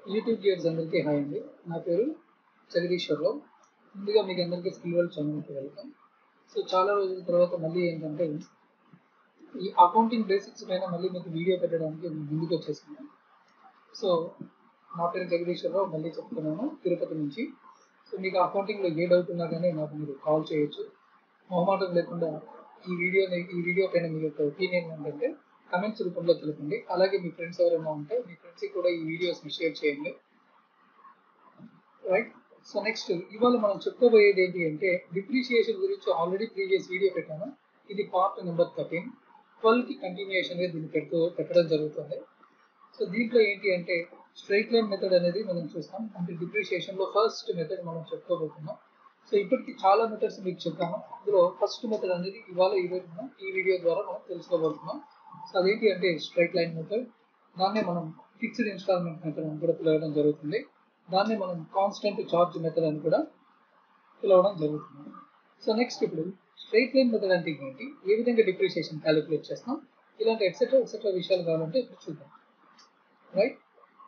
YouTube viewers అందరికీ hi అండి. నా పేరు జగదీశ్వరరావు. ముందుగా మీకు అందరికీ స్కిల్ వరల్డ్ ఛానల్కి వెల్కమ్. సో చాలా రోజుల తర్వాత మళ్ళీ ఏంటంటే ఈ అకౌంటింగ్ బేసిక్స్ పైన మళ్ళీ మీకు వీడియో పెట్టడానికి ముందుకు వచ్చేసాను. సో నా పేరు జగదీశ్వరరావు, మళ్ళీ చెప్తున్నాను, తిరుపతి నుంచి. సో మీకు అకౌంటింగ్లో ఏ డౌట్ ఉన్నా కానీ నాకు మీరు కాల్ చేయొచ్చు. మొహమాటం లేకుండా ఈ వీడియో పైన మీ యొక్క ఒపీనియన్ ఏంటంటే కమెంట్స్ రూపంలో తెలపండి. అలాగే మీ ఫ్రెండ్స్ ఎవరైనా ఉంటే మీ ఫ్రెండ్స్కి కూడా ఈ వీడియోస్ని షేర్ చేయండి. రైట్. సో నెక్స్ట్ ఇవాళ మనం చెప్పుకోబోయేది ఏంటి అంటే డిప్రిషియేషన్ గురించి ఆల్రెడీ ప్రీవియస్ వీడియో పెట్టాను. ఇది పార్ట్ నెంబర్ 13. 12కి కంటిన్యూషన్గా దీన్ని పెట్టడం జరుగుతుంది. సో దీంట్లో ఏంటి అంటే స్ట్రైట్ లైన్ మెథడ్ అనేది మనం చూస్తాం. అంటే డిప్రిషియేషన్లో ఫస్ట్ మెథడ్ మనం చెప్పుకోబోతున్నాం. సో ఇప్పటికి చాలా మెథడ్స్ మీకు చెప్పాను. అందులో ఫస్ట్ మెథడ్ అనేది ఇవాళ ఈ వీడియో ద్వారా మనం తెలుసుకోబోతున్నాం. సో అదేంటి అంటే స్ట్రైట్ లైన్ మెథడ్. దాన్నే మనం ఫిక్స్డ్ ఇన్స్టాల్మెంట్ మెథడ్ అని కూడా పిలవడం జరుగుతుంది. దాన్ని మనం కాన్స్టెంట్ ఛార్జ్ మెథడ్ అని కూడా పిలవడం జరుగుతుంది. సో నెక్స్ట్ ఇప్పుడు స్ట్రైట్ లైన్ మెథడ్ అంటే ఏంటి, ఏ విధంగా డిప్రిషియేషన్ క్యాలిక్యులేట్ చేస్తాం, ఇలాంటి ఎట్సెట్రా విషయాలు కావాలంటే ఇప్పుడు చూద్దాం. Right.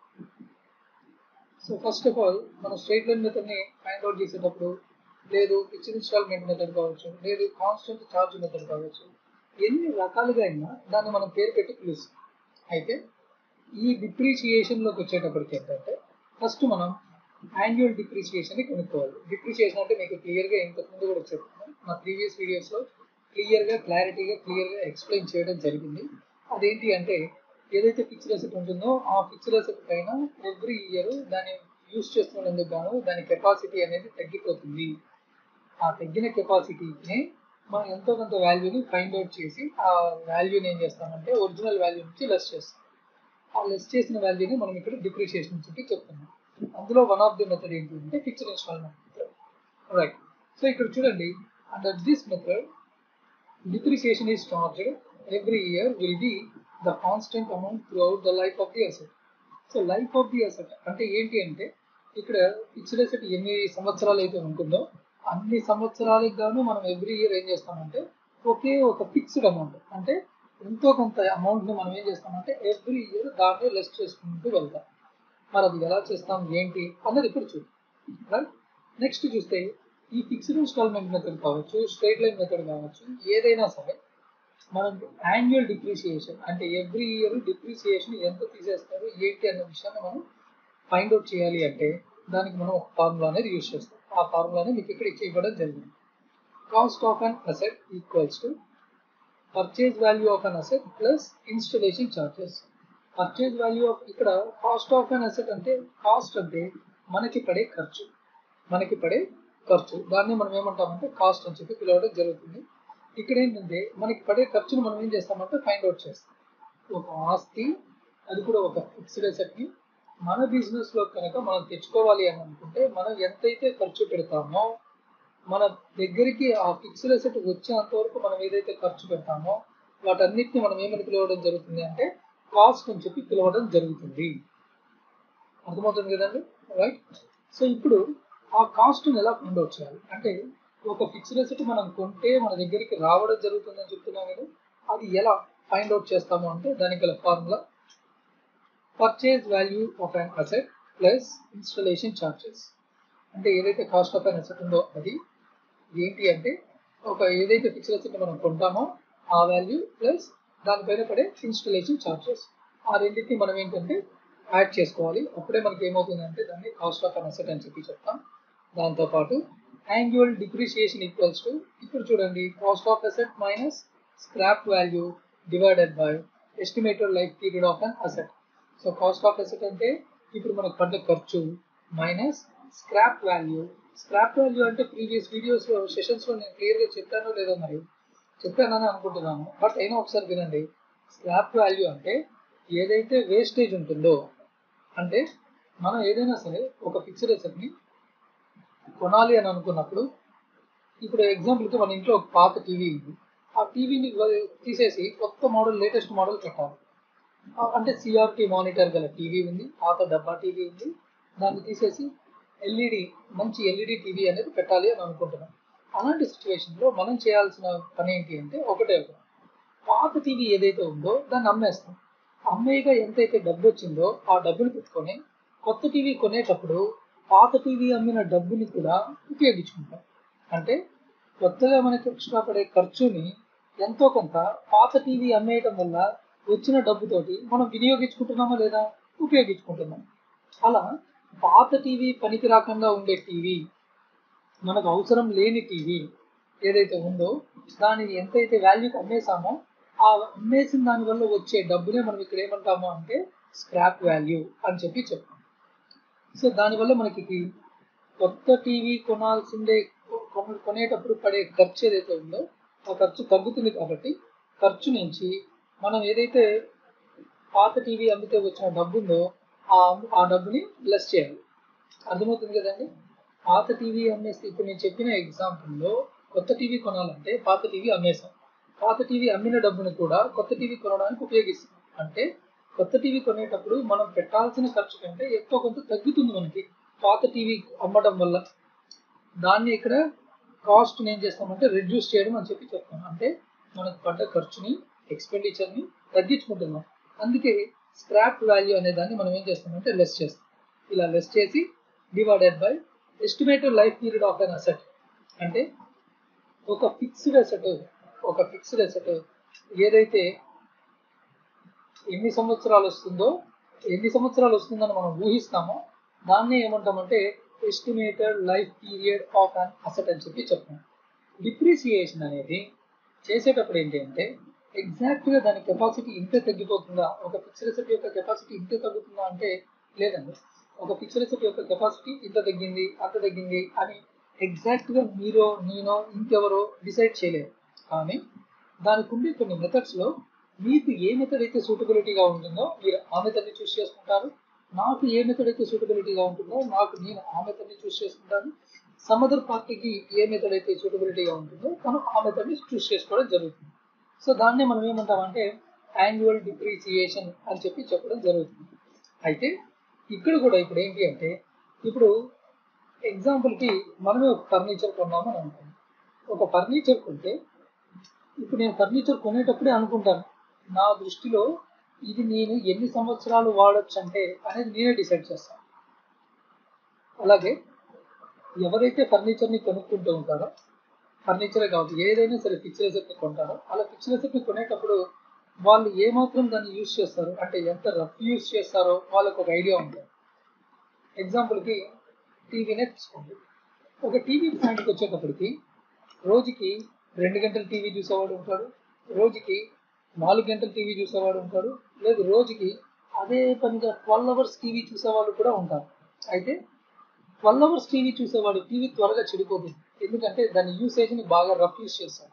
So first of all మనం స్ట్రైట్ లైన్ మెథడ్ని ఫైండ్ అవుట్ చేసేటప్పుడు లేదు ఫిక్స్డ్ ఇన్స్టాల్మెంట్ మెథడ్ కావచ్చు, లేదు కాన్స్టెంట్ ఛార్జ్ మెథడ్ కావచ్చు, ఎన్ని రకాలుగా అయినా దాన్ని మనం పేరు పెట్టి పిలుస్తాం. అయితే ఈ డిప్రిషియేషన్లోకి వచ్చేటప్పటికి ఏంటంటే ఫస్ట్ మనం యాన్యువల్ డిప్రిషియేషన్ని కనుక్కోవాలి. డిప్రిషియేషన్ అంటే మీకు క్లియర్గా ఇంతకుముందు కూడా చెప్తున్నాను, నా ప్రీవియస్ వీడియోస్లో క్లియర్గా ఎక్స్ప్లెయిన్ చేయడం జరిగింది. అదేంటి అంటే ఏదైతే ఫిక్స్డ్ అసెట్ ఉంటుందో ఆ ఫిక్స్డ్ అసెట్ పైన ఎవ్రీ ఇయర్ దాన్ని యూజ్ చేస్తున్నందుకు గాను దాని కెపాసిటీ అనేది తగ్గిపోతుంది. ఆ తగ్గిన కెపాసిటీని మనం ఎంతో కొంత వాల్యూని ఫైండ్ అవుట్ చేసి ఆ వాల్యూని ఏం చేస్తామంటే ఒరిజినల్ వాల్యూ నుంచి లెస్ చేస్తాం. ఆ లెస్ చేసిన వాల్యూని మనం ఇక్కడ డిప్రిషియేషన్ చెప్పి చెప్తున్నాం. అందులో వన్ ఆఫ్ ది మెథడ్ ఏంటి అంటే fixed installment method. Right. So ఇక్కడ చూడండి, under this method depreciation is charged every year will be the constant amount throughout the life of the asset. So life of the asset అంటే ఏంటి అంటే ఇక్కడ fixed asset ఎన్ని సంవత్సరాలు అయితే ఉంటుందో అన్ని సంవత్సరాలకు గాను మనం ఎవ్రీ ఇయర్ ఏం చేస్తామంటే ఒకే ఒక ఫిక్స్డ్ అమౌంట్ అంటే ఎంతో కొంత అమౌంట్ని మనం ఏం చేస్తామంటే ఎవ్రీ ఇయర్ దాన్ని లెస్ చేసుకుంటూ వెళ్తాం. మరి అది ఎలా చేస్తాం ఏంటి అన్నది ఇప్పుడు చూద్దాం. రైట్. నెక్స్ట్ చూస్తే ఈ ఫిక్స్డ్ ఇన్స్టాల్మెంట్ మెథడ్ కావచ్చు, స్ట్రైట్ లైన్ మెథడ్ కావచ్చు, ఏదైనా సరే మనం యాన్యువల్ డిప్రిషియేషన్ అంటే ఎవ్రీ ఇయర్ డిప్రిషియేషన్ ఎంత తీసేస్తారు ఏంటి అన్న విషయాన్ని మనం ఫైండ్ అవుట్ చేయాలి అంటే దానికి మనం ఒక ఫార్ములా అనేది యూజ్ చేస్తాం. ఆ ఫార్ములాని మీకు ఇక్కడ ఇవ్వడం జరిగింది. Cost of an asset equals to purchase value of an asset plus installation charges. Purchase value of ఇక్కడ కాస్ట్ ఆఫ్ అన్ అసెట్ అంటే కాస్ట్ అంటే మనకి పడే ఖర్చు దాన్ని మనం ఏమంటామంటే కాస్ట్ అని చెప్పి పిలవడం జరుగుతుంది. ఇక్కడ ఏంటంటే మనకి పడే ఖర్చును మనం ఏం చేస్తామంటే ఫైండ్ అవుట్ చేస్తాం. ఒక ఆస్తి, అది కూడా ఒక ఫిక్స్డ్ అసెట్ని మన బిజినెస్లో కనుక మనం తెచ్చుకోవాలి అని అనుకుంటే మనం ఎంతైతే ఖర్చు పెడతామో మన దగ్గరికి ఆ ఫిక్స్డ్ అసెట్ వచ్చేంత వరకు మనం ఏదైతే ఖర్చు పెడతామో వాటన్నిటిని మనం ఏమని పిలవడం జరుగుతుంది అంటే కాస్ట్ అని చెప్పి పిలవడం జరుగుతుంది. అర్థమవుతుంది కదండి. రైట్. సో ఇప్పుడు ఆ కాస్ట్ని ఎలా ఫైండ్ అవుట్ చేయాలి అంటే ఒక ఫిక్స్డ్ అసెట్ మనం కొంటే మన దగ్గరికి రావడం జరుగుతుందని చెప్తున్నాం కదా, అది ఎలా ఫైండ్ అవుట్ చేస్తాము అంటే దానికి గల formula purchase value of an asset plus installation charges. అంటే ఏదైతే కాస్ట్ ఆఫ్ అన్ అసెట్ ఉందో అది ఏంటి అంటే ఒక ఏదైతే ఫిక్స్డ్ అసెట్ మనం కొంటామో ఆ వాల్యూ ప్లస్ దానిపైన పడే ఇన్స్టలేషన్ ఛార్జెస్, ఆ రెండింటిని మనం ఏంటంటే యాడ్ చేసుకోవాలి. అప్పుడే మనకి ఏమవుతుందంటే దాన్ని కాస్ట్ ఆఫ్ అన్ అసెట్ అని చెప్పి చెప్తాం. దాంతోపాటు యాన్యువల్ డిప్రిషియేషన్ ఈక్వల్స్ టు ఇప్పుడు చూడండి cost of asset minus scrap value divided by estimated life period of an asset. So cost of asset అంటే ఇప్పుడు మనకు పడ్డ ఖర్చు మైనస్ స్క్రాప్ వాల్యూ అంటే ప్రీవియస్ వీడియోస్లో సెషన్స్లో నేను క్లియర్గా చెప్పానో లేదో మరి చెప్పానని అనుకుంటున్నాను, బట్ అయినా ఒకసారి వినండి. స్క్రాప్ వాల్యూ అంటే ఏదైతే వేస్టేజ్ ఉంటుందో అంటే మనం ఏదైనా సరే ఒక ఫిక్స్డ్ అసెట్ని కొనాలి అని అనుకున్నప్పుడు ఇప్పుడు ఎగ్జాంపుల్కి మన ఇంట్లో ఒక పాత టీవీ ఉంది, ఆ టీవీని తీసేసి కొత్త మోడల్ లేటెస్ట్ మోడల్ పెట్టాలి. అంటే సిఆర్టీ మానిటర్ గల టీవీ ఉంది, పాత డబ్బా టీవీ ఉంది, దాన్ని తీసేసి మంచి ఎల్ఈడి టీవీ అనేది పెట్టాలి అని అనుకుంటున్నాం. అలాంటి సిచ్యువేషన్లో మనం చేయాల్సిన పని ఏంటి అంటే ఒకటే పాత టీవీ ఏదైతే ఉందో దాన్ని అమ్మేస్తాం. అమ్మేగా ఎంతైతే డబ్బు వచ్చిందో ఆ డబ్బులు పెట్టుకొని కొత్త టీవీ కొనేటప్పుడు పాత టీవీ అమ్మిన డబ్బుని కూడా ఉపయోగించుకుంటాం. అంటే కొత్తగా మనకి ఎక్స్ట్రా పడే ఖర్చుని ఎంతో కొంత పాత టీవీ అమ్మేయటం వల్ల వచ్చిన డబ్బుతోటి మనం వినియోగించుకుంటున్నామా లేదా? ఉపయోగించుకుంటున్నాం. అలా పాత టీవీ పనికి రాకుండా ఉండే టీవీ, మనకు అవసరం లేని టీవీ ఏదైతే ఉందో దానిని ఎంతైతే వాల్యూకి అమ్మేసామో ఆ అమ్మేసిన దానివల్ల వచ్చే డబ్బునే మనం ఇక్కడ ఏమంటామో అంటే స్క్రాప్ వాల్యూ అని చెప్పి చెప్తాం. సో దానివల్ల మనకి కొత్త టీవీ కొనేటప్పుడు పడే ఖర్చు ఏదైతే ఉందో ఆ ఖర్చు తగ్గుతుంది. కాబట్టి ఖర్చు నుంచి మనం ఏదైతే పాత టీవీ అమ్మితే వచ్చిన డబ్బు ఉందో ఆ డబ్బుని లెస్ చేయాలి. అర్థమవుతుంది కదండి? పాత టీవీ అమ్మేస్తే ఇప్పుడు నేను చెప్పిన ఎగ్జాంపుల్లో కొత్త టీవీ కొనాలంటే పాత టీవీ అమ్మేసాం. పాత టీవీ అమ్మిన డబ్బును కూడా కొత్త టీవీ కొనడానికి ఉపయోగిస్తాం. అంటే కొత్త టీవీ కొనేటప్పుడు మనం పెట్టాల్సిన ఖర్చు కంటే ఎక్కువ కొంత తగ్గుతుంది మనకి పాత టీవీ అమ్మడం వల్ల. దాన్ని ఇక్కడ కాస్ట్ ఏం చేస్తామంటే రెడ్యూస్ చేయడం అని చెప్పి చెప్తాం. అంటే మనకు పడ్డ ఖర్చుని, ఎక్స్పెండిచర్ని తగ్గించుకుంటున్నాం. అందుకే స్క్రాప్ వాల్యూ అనే దాన్ని మనం ఏం చేస్తామంటే లెస్ చేస్తాం. ఇలా లెస్ చేసి divided by estimated life period of an asset. అంటే ఒక ఫిక్స్డ్ అసెట్ ఏదైతే ఎన్ని సంవత్సరాలు వస్తుందని మనం ఊహిస్తామో దాన్నే ఏమంటామంటే estimated life period of an asset అని చెప్పి చెప్తాం. డిప్రిసియేషన్ అనేది చేసేటప్పుడు ఏంటి అంటే ఎగ్జాక్ట్గా దాని కెపాసిటీ ఇంతే తగ్గిపోతుందా, ఒక ఫిక్స్డ్ అసెట్ యొక్క కెపాసిటీ ఇంతే తగ్గుతుందా అంటే లేదండి. ఒక ఫిక్స్డ్ అసెట్ యొక్క కెపాసిటీ ఇంత తగ్గింది అంత తగ్గింది అని ఎగ్జాక్ట్గా మీరో నేనో ఇంకెవరో డిసైడ్ చేయలేరు. కానీ దానికి ఉండే కొన్ని మెథడ్స్లో మీకు ఏ మెథడ్ అయితే సూటబిలిటీగా ఉంటుందో మీరు ఆ మెథడ్ని చూస్ చేసుకుంటారు. నాకు ఏ మెథడ్ అయితే సూటబిలిటీగా ఉంటుందో నేను ఆ మెథడ్ని చూస్ చేసుకుంటాను. సమ్ అదర్ పార్టీకి ఏ మెథడ్ అయితే సూటబిలిటీగా ఉంటుందో తను ఆ మెథడ్ని చూస్ చేసుకోవడం జరుగుతుంది. సో దాన్నే మనం ఏమంటామంటే యాన్యువల్ డిప్రిసియేషన్ అని చెప్పి చెప్పడం జరుగుతుంది. అయితే ఇక్కడ కూడా ఇప్పుడు ఏంటి అంటే ఇప్పుడు ఎగ్జాంపుల్కి మనమే ఒక ఫర్నిచర్ కొన్నామని అనుకోండి. ఒక ఫర్నిచర్ కొంటే ఇప్పుడు నేను ఫర్నిచర్ కొనేటప్పుడే అనుకుంటాను నా దృష్టిలో ఇది నేను ఎన్ని సంవత్సరాలు వాడచ్చు అంటే అనేది నేనే డిసైడ్ చేస్తాను. అలాగే ఎవరైతే ఫర్నిచర్ని కొనుక్కుంటూ ఉంటారో, ఫర్నిచరే కావచ్చు ఏదైనా సరే ఫిక్స్డ్ అసెట్ని కొంటారో, అలా ఫిక్స్డ్ అసెట్ని కొనేటప్పుడు వాళ్ళు ఏమాత్రం దాన్ని యూజ్ చేస్తారు అంటే ఎంత రఫ్ యూజ్ చేస్తారో వాళ్ళకు ఒక ఐడియా ఉంటుంది. ఎగ్జాంపుల్కి టీవీనే తీసుకోండి. ఒక టీవీ పాయింట్కి వచ్చేటప్పటికి రోజుకి 2 గంటలు టీవీ చూసేవాడు ఉంటాడు, రోజుకి 4 గంటలు టీవీ చూసేవాడు ఉంటాడు, లేదు రోజుకి అదే పనిగా 12 అవర్స్ టీవీ చూసేవాళ్ళు కూడా ఉంటారు. అయితే 12 అవర్స్ టీవీ చూసేవాడు టీవీ త్వరగా చెడిపోతుంది. ఎందుకంటే దాని యూసేజ్ని బాగా రఫ్ యూజ్ చేస్తాడు.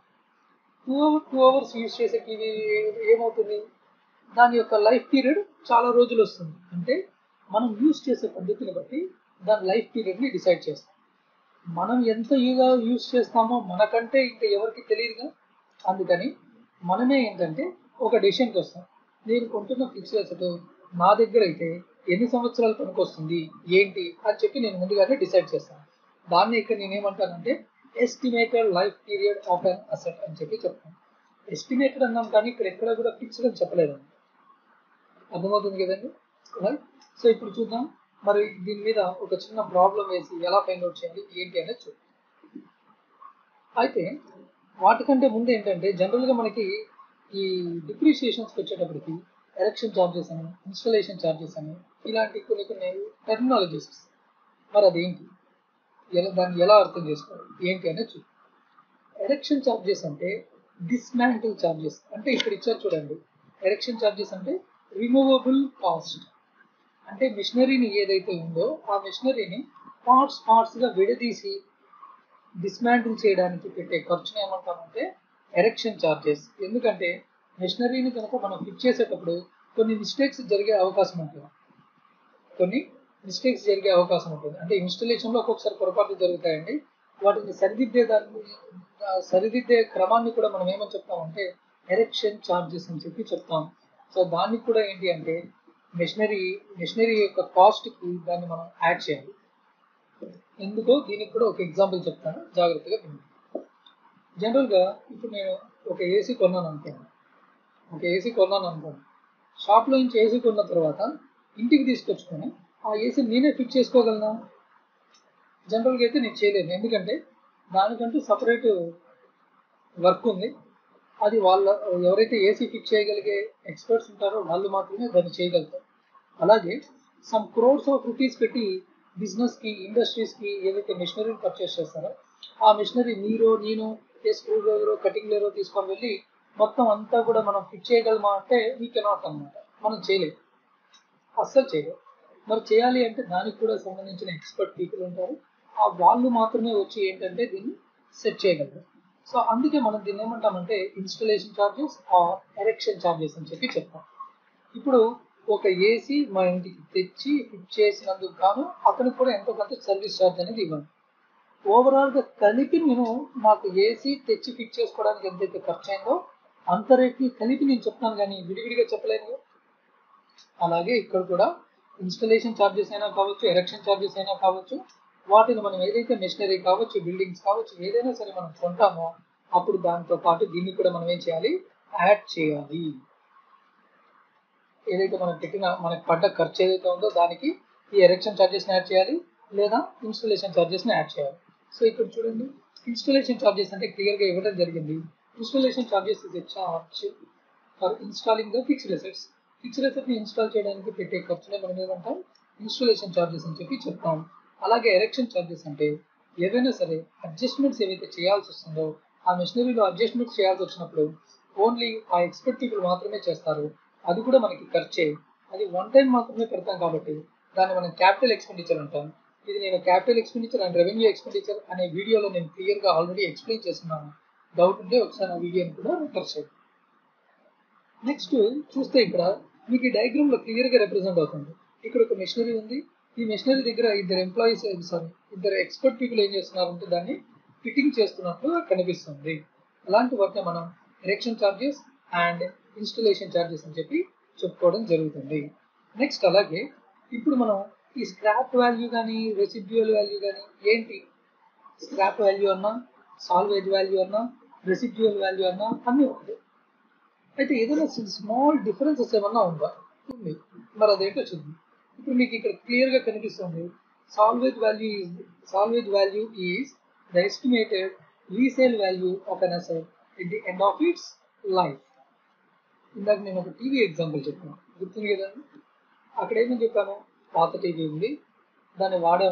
2 అవర్స్ యూజ్ చేసే టీవీ ఏమవుతుంది, దాని యొక్క లైఫ్ పీరియడ్ చాలా రోజులు వస్తుంది. అంటే మనం యూజ్ చేసే పద్ధతిని బట్టి దాని లైఫ్ పీరియడ్ని డిసైడ్ చేస్తాం. మనం ఎంత యూజ్ చేస్తామో మనకంటే ఇంకా ఎవరికి తెలియదుగా. అందుకని మనమే ఏంటంటే ఒక డెసిషన్కి వస్తాం. నేను కొంటున్న ఫిక్స్డ్ అసెట్ నా దగ్గర అయితే ఎన్ని సంవత్సరాలు పనికొస్తుంది ఏంటి అని చెప్పి నేను ముందుగానే డిసైడ్ చేస్తాను. దాన్ని ఇక్కడ నేనేమంటానంటే estimated life period of an asset అని చెప్పి చెప్తాను. ఎస్టిమేటెడ్ అన్నాం కానీ ఇక్కడ ఎక్కడ కూడా ఫిక్స్డ్ అని చెప్పలేదండి. అర్థమవుతుంది కదండి? సో ఇప్పుడు చూద్దాం మరి దీని మీద ఒక చిన్న ప్రాబ్లం వేసి ఎలా ఫైండ్ అవుట్ చేయాలి ఏంటి అనేది చూద్దాం. అయితే వాటికంటే ముందు ఏంటంటే జనరల్గా మనకి ఈ డిప్రిషియేషన్స్కి వచ్చేటప్పటికి ఎరెక్షన్ ఛార్జెస్ అని, ఇన్స్టలేషన్ ఛార్జెస్ అని ఇలాంటి కొన్ని టెర్మినాలజీస్. మరి అదేంటి, దాన్ని ఎలా అర్థం చేసుకోవాలి ఏంటి అనేది చూద్దాం. ఎరెక్షన్ ఛార్జెస్ అంటే డిస్మాంటిల్ ఛార్జెస్. అంటే ఇక్కడ ఇచ్చారు చూడండి, ఎరెక్షన్ ఛార్జెస్ అంటే రిమూవబుల్ కాస్ట్. అంటే మిషనరీని ఏదైతే ఉందో ఆ మిషనరీని పార్ట్స్గా విడదీసి డిస్మాంటిల్ చేయడానికి పెట్టే ఖర్చుని ఏమంటామంటే ఎరెక్షన్ ఛార్జెస్. ఎందుకంటే మిషనరీని కనుక మనం ఫిక్స్ చేసేటప్పుడు కొన్ని మిస్టేక్స్ జరిగే అవకాశం ఉంటుంది. అంటే ఇన్స్టలేషన్లో ఒక్కొక్కసారి పొరపాట్లు జరుగుతాయండి. వాటిని సరిదిద్దే క్రమాన్ని కూడా మనం ఏమని చెప్తామంటే ఎరెక్షన్ ఛార్జెస్ అని చెప్పి చెప్తాం. సో దానికి కూడా ఏంటి అంటే మిషనరీ యొక్క కాస్ట్కి దాన్ని మనం యాడ్ చేయాలి. ఎందుకో దీనికి కూడా ఒక ఎగ్జాంపుల్ చెప్తాను, జాగ్రత్తగా వినండి. జనరల్గా ఇప్పుడు నేను ఒక ఏసీ కొన్నాను అనుకోండి. షాప్లో నుంచి ఏసీ కొన్న తర్వాత ఇంటికి తీసుకొచ్చుకొని ఆ ఏసీ నేనే ఫిక్స్ చేసుకోగలనా? జనరల్గా అయితే నేను చేయలేను, ఎందుకంటే దానికంటూ సపరేట్ వర్క్ ఉంది. అది వాళ్ళ ఎవరైతే ఏసీ ఫిక్స్ చేయగలిగే ఎక్స్పర్ట్స్ ఉంటారో వాళ్ళు మాత్రమే దాన్ని చేయగలుగుతారు. అలాగే సమ్ క్రోర్స్ ఆఫ్ రూపీస్ పెట్టి బిజినెస్కి ఇండస్ట్రీస్కి ఏదైతే మిషనరీని పర్చేస్ చేస్తారో ఆ మిషనరీ నేను ఏ స్క్రూ డ్రైవరో కటింగ్ లేరో తీసుకొని వెళ్ళి మొత్తం అంతా కూడా మనం ఫిక్స్ చేయగలమా అంటే వీ కెనాట్ అనమాట. మనం చేయలేము, అస్సలు చేయలేము. మరి చేయాలి అంటే దానికి కూడా సంబంధించిన ఎక్స్పర్ట్ పీపుల్ ఉంటారు, ఆ వాళ్ళు మాత్రమే వచ్చి ఏంటంటే దీన్ని సెట్ చేయగలరు. సో అందుకే మనం దీన్ని ఏమంటామంటే installation charges or erection charges అని చెప్పి చెప్తాం. ఇప్పుడు ఒక ఏసీ మా ఇంటికి తెచ్చి ఫిట్ చేసినందుకు గాను అతనికి కూడా ఎంతో కొంత సర్వీస్ ఛార్జ్ అనేది ఇవ్వండి. ఓవరాల్గా కలిపి నేను నాకు ఏసీ తెచ్చి ఫిట్ చేసుకోవడానికి ఎంతైతే ఖర్చు అయిందో అంత రేట్ని కలిపి నేను చెప్తాను, కానీ విడివిడిగా చెప్పలేను. అలాగే ఇక్కడ కూడా ఇన్స్టలేషన్ ఛార్జెస్ అయినా కావచ్చు, ఎరెక్షన్ ఛార్జెస్ అయినా కావచ్చు, వాటిని మనం ఏదైతే మెషినరీ కావచ్చు, బిల్డింగ్స్ కావచ్చు, ఏదైనా సరే మనం కొంటామో అప్పుడు దాంతో పాటు దీన్ని కూడా మనం ఏం చేయాలి, యాడ్ చేయాలి. ఏదైతే మనం పెట్టిన మనకి పడ్డ ఖర్చు ఏదైతే ఉందో దానికి ఈ ఎరెక్షన్ ఛార్జెస్ని యాడ్ చేయాలి, లేదా ఇన్స్టలేషన్ ఛార్జెస్ని యాడ్ చేయాలి. సో ఇక్కడ చూడండి, ఇన్స్టలేషన్ ఛార్జెస్ అంటే క్లియర్గా ఇవ్వడం జరిగింది. Installation charges is a charge for installing the fixed assets. Fixed అసెట్ని ఇన్స్టాల్ చేయడానికి పెట్టే ఖర్చునే మనం ఏమంటాం, ఇన్స్టలేషన్ ఛార్జెస్ అని చెప్పి చెప్తాం. అలాగే ఎరెక్షన్ ఛార్జెస్ అంటే ఏవైనా సరే అడ్జస్ట్మెంట్స్ ఏవైతే చేయాల్సి వస్తుందో ఆ మెషినరీలో అడ్జస్ట్మెంట్స్ చేయాల్సి వచ్చినప్పుడు ఓన్లీ ఆ ఎక్స్పర్ట్ పీపుల్ మాత్రమే చేస్తారు, అది కూడా మనకి ఖర్చే. అది వన్ టైం మాత్రమే పెడతాం కాబట్టి దాన్ని మనం క్యాపిటల్ ఎక్స్పెండిచర్ అంటాం. ఇది నేను capital expenditure and revenue expenditure అనే వీడియోలో నేను క్లియర్గా ఆల్రెడీ ఎక్స్ప్లెయిన్ చేస్తున్నాను. డౌట్ ఉంటే ఒకసారి ఆ వీడియోని కూడా రిఫర్ చేయండి. నెక్స్ట్ చూస్తే ఇక్కడ మీకు ఈ డయాగ్రామ్లో క్లియర్గా రిప్రజెంట్ అవుతుంది. ఇక్కడ ఒక మెషినరీ ఉంది, ఈ మెషినరీ దగ్గర ఇద్దరు ఎక్స్పర్ట్ పీపుల్ ఏం చేస్తున్నారంటే దాన్ని ఫిట్టింగ్ చేస్తున్నట్లు కనిపిస్తుంది. అలాంటి వాటిని మనం erection charges and installation charges అని చెప్పి చెప్పుకోవడం జరుగుతుంది. నెక్స్ట్ అలాగే ఇప్పుడు మనం ఈ స్క్రాప్ వాల్యూ కానీ రెసిడ్యువల్ వాల్యూ కానీ ఏంటి, స్క్రాప్ వాల్యూ అన్నా సాల్వేజ్ వాల్యూ అన్నా రెసిడ్యువల్ వాల్యూ అన్నా అన్నీ ఉంటాయి. అయితే ఏదైనా స్మాల్ డిఫరెన్సెస్ ఏమన్నా ఉందా, ఉంది. మరి అదేంటో చూద్దాం. ఇప్పుడు మీకు ఇక్కడ క్లియర్గా కనిపిస్తుంది, salvage value is the estimated resale value of an asset at the end of its life. ఇందాక నేను ఒక టీవీ ఎగ్జాంపుల్ చెప్పాను, గుర్తుంది కదండి. అక్కడ ఏమని చెప్పాను, పాత టీవీ ఉంది, దాన్ని వాడాం.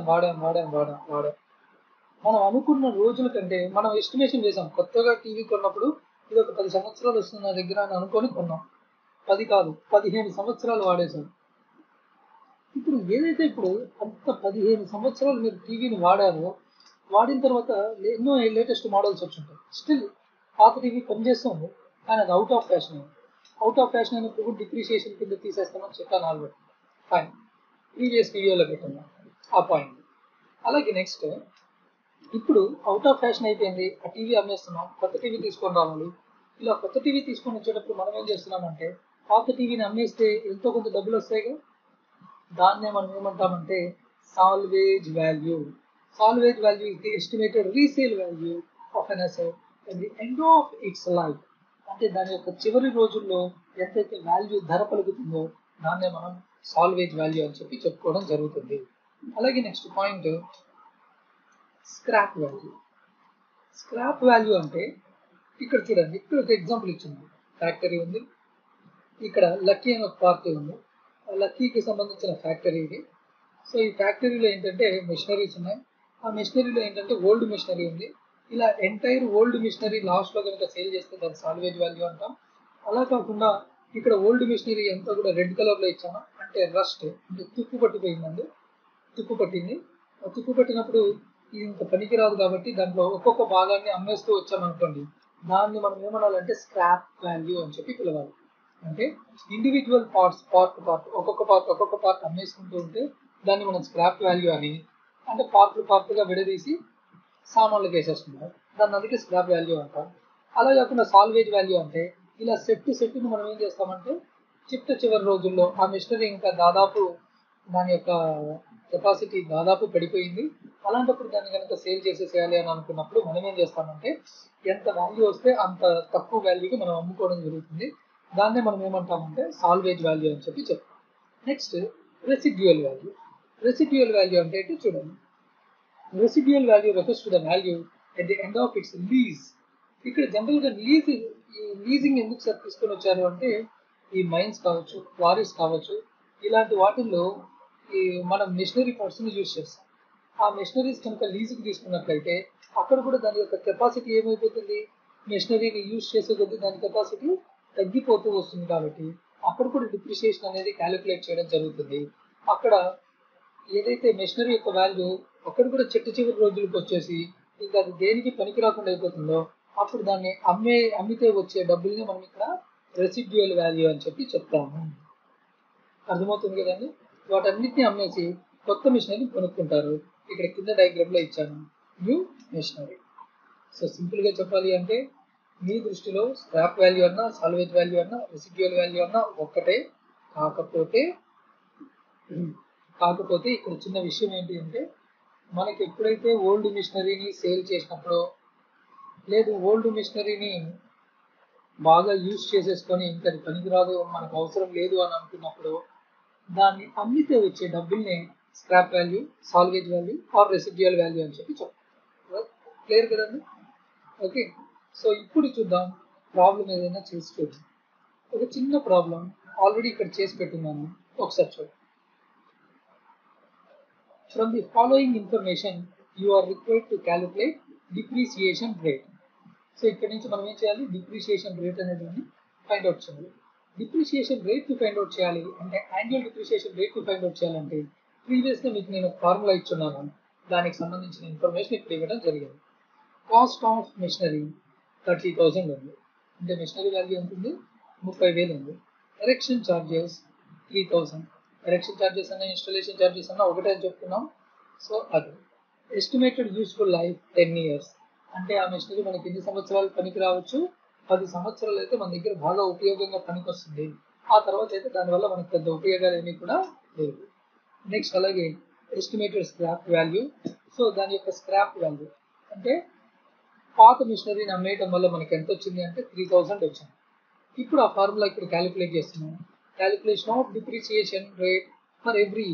మనం అనుకున్న రోజుల కంటే మనం ఎస్టిమేషన్ చేసాం. కొత్తగా టీవీ కొన్నప్పుడు ఇది ఒక 10 సంవత్సరాలు వస్తుంది నా దగ్గర అని అనుకొని కొన్నాం. 10 కాదు 15 సంవత్సరాలు వాడేసాం. ఇప్పుడు ఏదైతే ఇప్పుడు అంత 15 సంవత్సరాలు మీరు టీవీని వాడారో, వాడిన తర్వాత ఎన్నో లేటెస్ట్ మోడల్స్ వచ్చుంటాయి. స్టిల్ పాత టీవీ పనిచేస్తుంది, కానీ అది అవుట్ ఆఫ్ ఫ్యాషన్ అయినప్పుడు డిప్రిషియేషన్ కింద తీసేస్తామని చెప్పాను ఆల్రెడీ. ఫైన్, ప్రీవియస్ వీడియోలో పెట్టాను ఆ పాయింట్. అలాగే నెక్స్ట్ ఇప్పుడు అవుట్ ఆఫ్ ఫ్యాషన్ అయిపోయింది, ఆ టీవీ అమ్మేస్తున్నాం, కొత్త టీవీ తీసుకొని రావాలి. ఇలా కొత్త టీవీ తీసుకొని వచ్చేటప్పుడు మనం ఏం చేస్తున్నామంటే పాత టీవీని అమ్మేస్తే ఎంతో కొంత డబ్బులు వస్తాయిగా, దాన్నే మనం ఏమంటామంటే salvage value. Salvage value is the estimated resale value of an asset at the end of its life. అంటే దాని యొక్క చివరి రోజుల్లో ఎంతైతే వాల్యూ ధర పలుకుతుందో దాన్నే మనం సాల్వేజ్ వాల్యూ అని చెప్పి చెప్పుకోవడం జరుగుతుంది. అలాగే next point scrap value. Scrap value అంటే ఇక్కడ చూడండి, ఇక్కడ ఒక ఎగ్జాంపుల్ ఇచ్చింది. ఫ్యాక్టరీ ఉంది, ఇక్కడ లక్కీ అని ఒక పార్టీ ఉంది, లక్కీకి సంబంధించిన ఫ్యాక్టరీ ఇది. సో ఈ ఫ్యాక్టరీలో ఏంటంటే మెషినరీస్ ఉన్నాయి, ఆ మెషినరీలో ఏంటంటే ఓల్డ్ మెషినరీ ఉంది. ఇలా ఎంటైర్ ఓల్డ్ మిషనరీ లాస్ట్లో కనుక సేల్ చేస్తే దాన్ని సాల్వేజ్ వాల్యూ అంటాం. అలా కాకుండా ఇక్కడ ఓల్డ్ మిషనరీ అంతా కూడా రెడ్ కలర్లో ఇచ్చాము, అంటే రస్ట్, అంటే తుప్పు పట్టిపోయిందండి, తుప్పు పట్టింది. ఆ తుప్పు పట్టినప్పుడు ఇది ఇంత పనికిరాదు కాబట్టి దాంట్లో ఒక్కొక్క భాగాన్ని అమ్మేస్తూ వచ్చామనుకోండి, దాన్ని మనం ఏమనాలంటే స్క్రాప్ వాల్యూ అని చెప్పి పిలవాలి. అంటే ఇండివిజువల్ పార్ట్ ఒక్కొక్క పార్ట్ అమ్మేసుకుంటూ ఉంటే దాన్ని మనం స్క్రాప్ వాల్యూ అని, అంటే పార్ట్గా విడదీసి సామాన్లకు వేసేసుకుంటాం, దాన్ని అందుకే స్క్రాప్ వాల్యూ అంటాం. అలా కాకుండా సాల్వేజ్ వాల్యూ అంటే ఇలా సెట్ను మనం ఏం చేస్తామంటే చివరి రోజుల్లో ఆ మిషనరీ ఇంకా దాదాపు దాని యొక్క కెపాసిటీ దాదాపు పడిపోయింది, అలాంటప్పుడు దాన్ని కనుక సేల్ చేసేసేయాలి అని అనుకున్నప్పుడు మనం ఏం చేస్తామంటే ఎంత వాల్యూ వస్తే అంత తక్కువ వాల్యూకి మనం అమ్ముకోవడం జరుగుతుంది. దాన్నే మనం ఏమంటామంటే సాల్వేజ్ వాల్యూ అని చెప్పి చెప్తాం. Next residual value. Residual value అంటే ఏంటి చూడండి. Residual value refers to the value at the end of its lease. ఇక్కడ జనరల్గా లీజింగ్ ఎందుకు సార్ తీసుకొని వచ్చారు అంటే ఈ మైన్స్ కావచ్చు, క్వారీస్ కావచ్చు, ఇలాంటి వాటిల్లో ఈ మనం మెషినరీ పార్ట్స్ని యూజ్ చేస్తాం. ఆ మెషినరీస్ కనుక లీజుకి తీసుకున్నట్లయితే అక్కడ కూడా దాని యొక్క కెపాసిటీ ఏమైపోతుంది, మెషినరీని యూజ్ చేసే కొద్దీ దాని కెపాసిటీ తగ్గిపోతూ వస్తుంది. కాబట్టి అక్కడ కూడా డిప్రిషియేషన్ అనేది క్యాలిక్యులేట్ చేయడం జరుగుతుంది. అక్కడ ఏదైతే మెషినరీ యొక్క వాల్యూ అక్కడ కూడా చివరి రోజులకు వచ్చేసి ఇంకా అది దేనికి పనికి రాకుండా అయిపోతుందో అప్పుడు దాన్ని అమ్మితే వచ్చే డబ్బుల్ని మనం ఇక్కడ రెసిడ్యువల్ వాల్యూ అని చెప్పి చెప్తాము. అర్థమవుతుంది కదండి. వాటన్నిటిని అమ్మేసి కొత్త మిషనరీ కొనుక్కుంటారు. ఇక్కడ కింద డయాగ్రామ్ లో ఇచ్చాను న్యూ మిషనరీ. సో సింపుల్ గా చెప్పాలి అంటే మీ దృష్టిలో స్క్రాప్ వాల్యూ అన్నా, సాల్వేజ్ వాల్యూ అన్నా, రెసిడ్యువల్ వాల్యూ అన్నా ఒక్కటే. కాకపోతే ఇక్కడ చిన్న విషయం ఏంటి అంటే మనకి ఎప్పుడైతే ఓల్డ్ మిషనరీని సేల్ చేసినప్పుడు లేదు ఓల్డ్ మిషనరీని బాగా యూజ్ చేసేసుకొని ఇంకా అది పనికిరాదు మనకు అవసరం లేదు అని అనుకున్నప్పుడు దాన్ని అమ్మితే వచ్చే డబ్బుల్ని scrap value, salvage value or residual value అని చెప్పి చెప్తాం. క్లియర్ కదండి. ఓకే, సో ఇప్పుడు చూద్దాం ప్రాబ్లం ఏదైనా చేసి చూద్దాం. ఒక చిన్న ప్రాబ్లం ఆల్రెడీ ఇక్కడ చేసి పెట్టున్నాను, ఒకసారి చూడండి. From the following information you are required to calculate depreciation rate. So ఇక్కడ నుంచి మనం ఏం చేయాలి, డిప్రిషియేషన్ రేట్ అనేది ఫైండ్ అవుట్ చేయాలి. డిప్రిషియేషన్ రేట్ ని ఫైండ్ అవుట్ చేయాలి అంటే యాన్యువల్ డిప్రిషియేషన్ రేట్ ని ఫైండ్ అవుట్ చేయాలంటే ప్రీవియస్గా మీకు నేను ఫార్ములా ఇచ్చున్నాను, దానికి సంబంధించిన ఇన్ఫర్మేషన్ ఇక్కడ ఇవ్వడం జరిగింది. కాస్ట్ ఆఫ్ మిషనరీ 30,000 ఉంది అంటే మిషనరీ వాల్యూ ఎంత ఉంది, 30,000 ఉంది. Erection charges 3,000. ఎరెక్షన్ ఛార్జెస్ అన్న ఇన్స్టాలేషన్ ఛార్జెస్ అన్న ఒకటే అని చెప్తున్నాం. సో అది ఎస్టిమేటెడ్ యూస్ఫుల్ లైఫ్ 10 years అంటే ఆ మిషనరీ మనకి ఎన్ని సంవత్సరాలు పనికి రావచ్చు, 10 సంవత్సరాలు అయితే మన దగ్గర బాగా ఉపయోగంగా పనికి వస్తుంది. ఆ తర్వాత అయితే దానివల్ల మనకు పెద్ద ఉపయోగాలు ఏమీ కూడా లేవు. నెక్స్ట్ అలాగే ఎస్టిమేటెడ్ స్క్రాప్ వాల్యూ. సో దాని యొక్క స్క్రాప్ వాల్యూ అంటే పాత మిషనరీని అమ్మేయటం వల్ల మనకి ఎంత వచ్చింది అంటే 3,000 వచ్చింది. ఇప్పుడు ఆ ఫార్ములా ఇక్కడ క్యాలిక్యులేట్ చేస్తున్నాం. Calculation of depreciation rate for every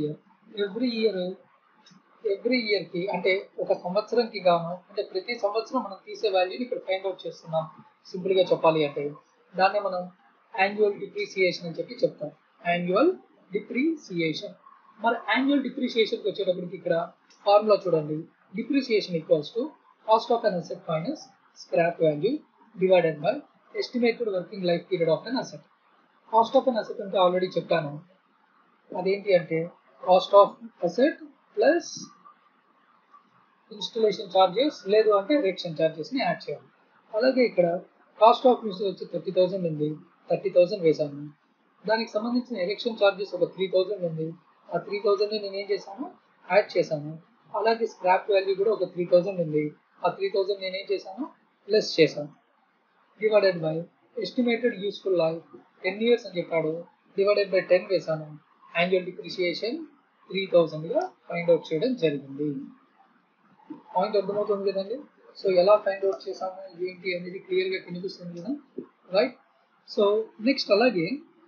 ఇయర్కి అంటే ఒక సంవత్సరంకి గాను అంటే ప్రతి సంవత్సరం మనం తీసే వాల్యూని ఇక్కడ ఫైండ్ అవుట్ చేస్తున్నాం. సింపుల్గా చెప్పాలి అంటే దాన్ని మనం యాన్యువల్ డిప్రిసియేషన్ అని చెప్పి చెప్తాం. Annual depreciation. మరి యాన్యువల్ డిప్రిసియేషన్కి వచ్చేటప్పటికి ఇక్కడ ఫార్ములా చూడండి. Depreciation equals to cost of an asset minus scrap value divided by estimated working life period of an asset. Cost of an asset అంటే ఆల్రెడీ చెప్పాను, అదేంటి అంటే cost of asset plus installation charges లేదు అంటే erection ఛార్జెస్ని add చేయాలి. అలాగే ఇక్కడ cost of mission వచ్చి 30,000 ఉంది, 30,000 వేసాను. దానికి సంబంధించిన ఎరెక్షన్ ఛార్జెస్ ఒక 3,000 ఉంది, ఆ 3,000 నేను ఏం చేశాను, యాడ్ చేశాను. అలాగే స్క్రాప్ వాల్యూ కూడా ఒక 3,000 ఉంది, ఆ 3,000 నేను ఏం చేశాను, లెస్ చేశాను. Divided by estimated useful life 10 years అని చెప్పాడు, డివైడెడ్ బై 10 వేసాను. యాన్యువల్ డిప్రిసియేషన్ 3,000గా ఫైండ్ అవుట్ చేయడం జరిగింది. పాయింట్ అర్థమవుతుంది కదండి. సో ఎలా ఫైండ్ అవుట్ చేసాము ఏంటి అనేది క్లియర్గా కనిపిస్తుంది కదా, రైట్. సో నెక్స్ట్ అలాగే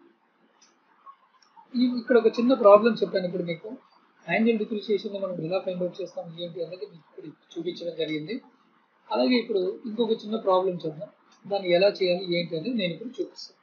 ఇక్కడ ఒక చిన్న ప్రాబ్లం చెప్పాను ఇప్పుడు మీకు. యాన్యువల్ డిప్రిసియేషన్ మనం ఎలా ఫైండ్ అవుట్ చేస్తాం ఏంటి అనేది మీకు ఇప్పుడు చూపించడం జరిగింది. అలాగే ఇప్పుడు ఇంకొక చిన్న ప్రాబ్లం చూద్దాం, దాన్ని ఎలా చేయాలి ఏంటి అనేది నేను ఇప్పుడు చూపిస్తాను.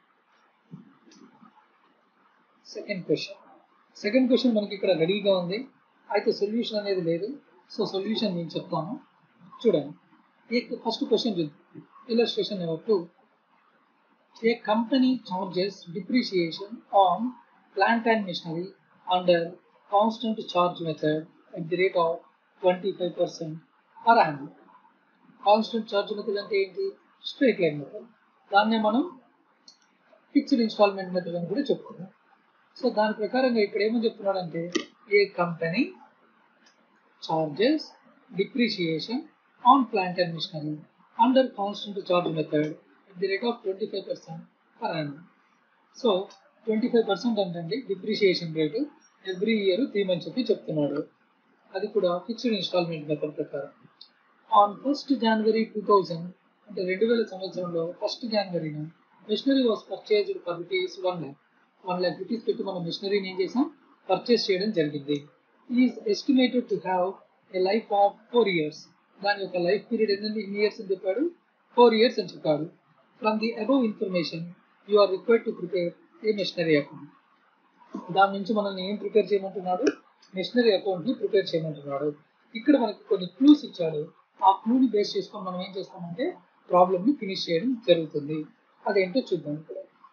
సెకండ్ క్వశ్చన్ మనకి ఇక్కడ రెడీగా ఉంది, అయితే సొల్యూషన్ అనేది లేదు. సో సొల్యూషన్ నేను చెప్తాను చూడండి. ఫస్ట్ క్వశ్చన్ చూద్దాం. Illustration number 2. A company charges depreciation on plant and machinery under constant charge method at the rate of 25% per annum. Constant charge method అంటే ఏంటి, స్ట్రైట్ లైన్ మెథడ్. దాన్నే మనం ఫిక్స్డ్ ఇన్స్టాల్మెంట్ మెథడ్ అని కూడా చెప్పుకున్నాం. So దాని ప్రకారంగా ఇక్కడ ఏమని చెప్తున్నాడంటే a company charges depreciation on plant and machinery under constant charge method at the rate of 25% per annum. So 25% అంటే డిప్రిసియేషన్ రేటు ఎవ్రీ ఇయర్ తీయమని చెప్పి చెప్తున్నాడు. అది కూడా ఫిక్స్డ్ ఇన్స్టాల్మెంట్ మెథడ్ ప్రకారం. ఆన్ 1st January 2000 అంటే 2000 సంవత్సరంలో 1st January machinery was purchased for rupees 1 lakh. 1 lakh rupees పెట్టి మనం మిషనరీని ఏం చేసాం, పర్చేస్ చేయడం జరిగింది. Is estimated to have a life of 4 years. దాని యొక్క లైఫ్ పీరియడ్ ఏంటంటే ఇన్ని ఇయర్స్ అని చెప్పాడు, 4 years అని చెప్పాడు. From the above information you are required to prepare a machinery account. దాని నుంచి మనల్ని ఏం ప్రిపేర్ చేయమంటున్నాడు, మెషినరీ అకౌంట్ ని ప్రిపేర్ చేయమంటున్నాడు. ఇక్కడ మనకి కొన్ని క్లూస్ ఇచ్చాడు. ఆ క్లూని బేస్ చేసుకొని మనం ఏం చేస్తామంటే ప్రాబ్లమ్ ని ఫినిష్ చేయడం జరుగుతుంది. అదేంటో చూద్దాం. ఇక్కడ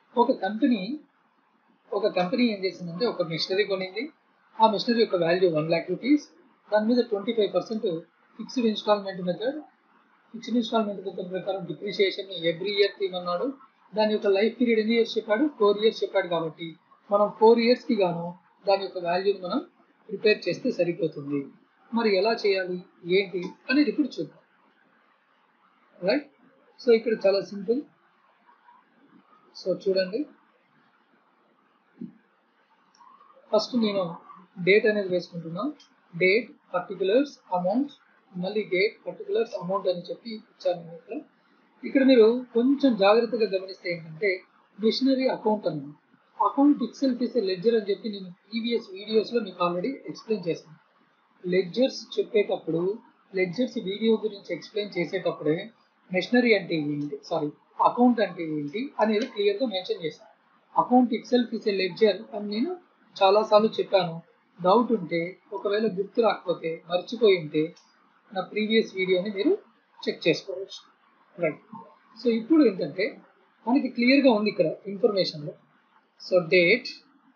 ఒక కంపెనీ ఏం చేసిందంటే ఒక మెషినరీ కొనింది. ఆ మెషినరీ యొక్క వాల్యూ 1 lakh rupees. దాని మీద 25% ఫిక్స్డ్ ఇన్స్టాల్మెంట్ మెథడ్ ప్రకారం డిప్రిషియేషన్ ఎవ్రీ ఇయర్ తీయమన్నాడు. దాని యొక్క లైఫ్ పీరియడ్ ఎన్ని ఇయర్స్ చెప్పాడు, 4 years చెప్పాడు. కాబట్టి మనం 4 years కి గాను దాని యొక్క వాల్యూని మనం ప్రిపేర్ చేస్తే సరిపోతుంది. మరి ఎలా చేయాలి ఏంటి అనేది ఇప్పుడు చూద్దాం. రైట్. సో ఇక్కడ చాలా సింపుల్. సో చూడండి, ఫస్ట్ నేను డేట్ అనేది వేసుకుంటున్నాను. డేట్, పర్టికులర్స్, అమౌంట్, మళ్ళీ డేట్, పర్టికులర్స్, అమౌంట్ అని చెప్పి ఇచ్చాను. ఇక్కడ మీరు కొంచెం జాగ్రత్తగా గమనిస్తే ఏంటంటే మిషనరీ అకౌంట్ అన్నమాట. Account itself is a ledger అని చెప్పి నేను ప్రీవియస్ వీడియోస్లో మీకు ఆల్రెడీ ఎక్స్ప్లెయిన్ చేశాను. లెడ్జర్స్ చెప్పేటప్పుడు, లెడ్జర్స్ వీడియో గురించి ఎక్స్ప్లెయిన్ చేసేటప్పుడే మెషినరీ అంటే ఏంటి, అకౌంట్ అంటే ఏంటి అనేది క్లియర్గా మెన్షన్ చేశాను. Account itself is a ledger అని నేను చాలాసార్లు చెప్పాను. డౌట్ ఉంటే, ఒకవేళ గుర్తు రాకపోతే, మర్చిపోయి ఉంటే నా ప్రీవియస్ వీడియోని మీరు చెక్ చేసుకోవచ్చు. రైట్. సో ఇప్పుడు ఏంటంటే మనకి క్లియర్గా ఉంది ఇక్కడ ఇన్ఫర్మేషన్లో. సో డేట్,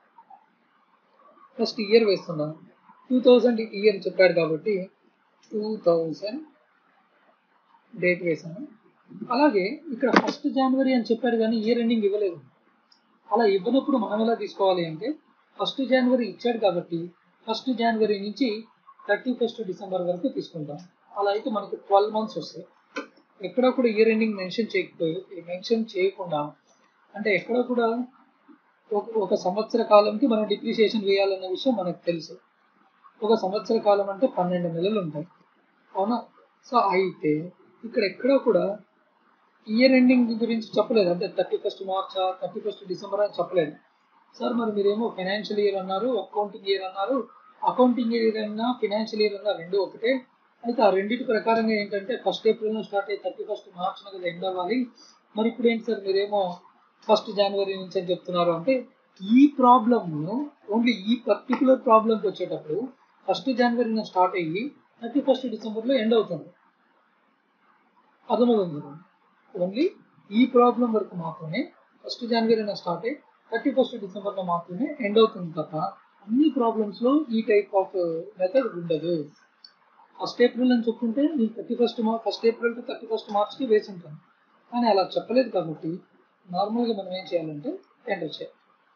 ఫస్ట్ ఇయర్ వేస్తున్నాను. 2000 ఇయర్ చెప్పాడు కాబట్టి 2000 డేట్ వేసాను. అలాగే ఇక్కడ 1st January అని చెప్పాడు కానీ ఇయర్ ఎండింగ్ ఇవ్వలేదు. అలా ఇవ్వనప్పుడు మనం ఎలా తీసుకోవాలి అంటే 1st January ఇచ్చాడు కాబట్టి 1st January నుంచి 31st December వరకు తీసుకుంటాం. అలా అయితే మనకి 12 months వస్తాయి. ఎక్కడ కూడా ఇయర్ ఎండింగ్ మెన్షన్ చేయకుండా, అంటే ఎక్కడ కూడా ఒక సంవత్సర కాలంకి మనం డిప్రిషియేషన్ వేయాలన్న విషయం మనకు తెలుసు. ఒక సంవత్సర కాలం అంటే 12 నెలలు ఉంటాయి, అవునా? సో అయితే ఇక్కడ ఎక్కడో కూడా ఇయర్ ఎండింగ్ గురించి చెప్పలేదు. అంటే 31st March 31st December అని చెప్పలేదు. సార్ మరి మీరేమో ఫైనాన్షియల్ ఇయర్ అన్నారు, అకౌంటింగ్ ఇయర్ అన్నారు. అకౌంటింగ్ ఇయర్ అన్నా ఫైనాన్షియల్ ఇయర్ అన్నా రెండు ఒకటే. అయితే ఆ రెండింటి ప్రకారంగా ఏంటంటే 1st April స్టార్ట్ అయ్యి 31st March కదా ఎండ్ అవ్వాలి. మరి ఇప్పుడు ఏంటి సార్ మీరేమో 1st January నుంచి అని చెప్తున్నారు అంటే, ఈ ప్రాబ్లమ్ను ఓన్లీ ఈ పర్టికులర్ ప్రాబ్లంకి వచ్చేటప్పుడు 1st January స్టార్ట్ అయ్యి 31st December ఎండ్ అవుతుంది. అర్థమవుతుంది. ఓన్లీ ఈ ప్రాబ్లం వరకు మాత్రమే 1st January స్టార్ట్ అయ్యి 31st December మాత్రమే ఎండ్ అవుతుంది తప్ప అన్ని ప్రాబ్లమ్స్లో ఈ టైప్ ఆఫ్ మెథడ్ ఉండదు. 1st April అని చెప్పుకుంటే నేను 1st April to 31st March వేసి ఉంటాను. కానీ అలా చెప్పలేదు కాబట్టి నార్మల్గా మనం ఏం చేయాలంటే ఎంటర్ చేయాలి.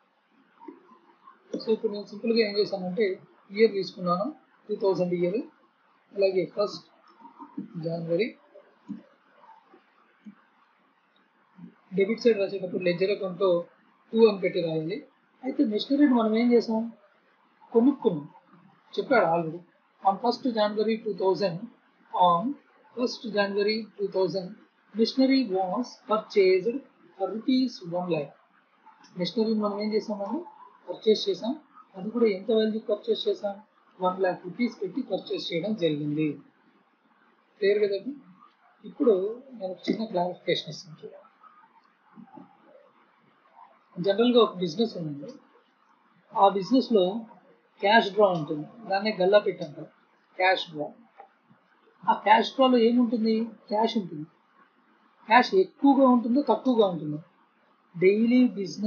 సో ఇప్పుడు నేను సింపుల్గా ఏం చేశానంటే ఇయర్ తీసుకున్నాను, 2000 ఇయర్. అలాగే 1st January. డెబిట్ సైడ్ రాసేటప్పుడు లెడ్జర్ అకౌంట్లో 2 అని పెట్టి రాయాలి. అయితే మెషినరీని మనం ఏం చేసాం, కొనుక్కున్నాం. చెప్పాడు already. On 1st January 2000, machinery was purchased for rupees 1 lakh. మెషినరీని మనం ఏం చేసామండి, పర్చేస్ చేసాం. అది కూడా ఎంత వాల్యూ పర్చేస్ చేసాం, 1 lakh rupees పెట్టి పర్చేస్ చేయడం జరిగింది. క్లియర్ కదండి. ఇప్పుడు నేను చిన్న క్లారిఫికేషన్ ఇస్తాను. జనరల్గా ఒక బిజినెస్ ఉంది. ఆ బిజినెస్లో క్యాష్ డ్రా ఉంటుంది. దాన్నే గల్లా పెట్టంటారు, క్యాష్ డ్రా. ఆ క్యాష్ డ్రాలో ఏముంటుంది, క్యాష్ ఉంటుంది. క్యాష్ ఎక్కువగా ఉంటుందో తక్కువగా ఉంటుందో, డైలీ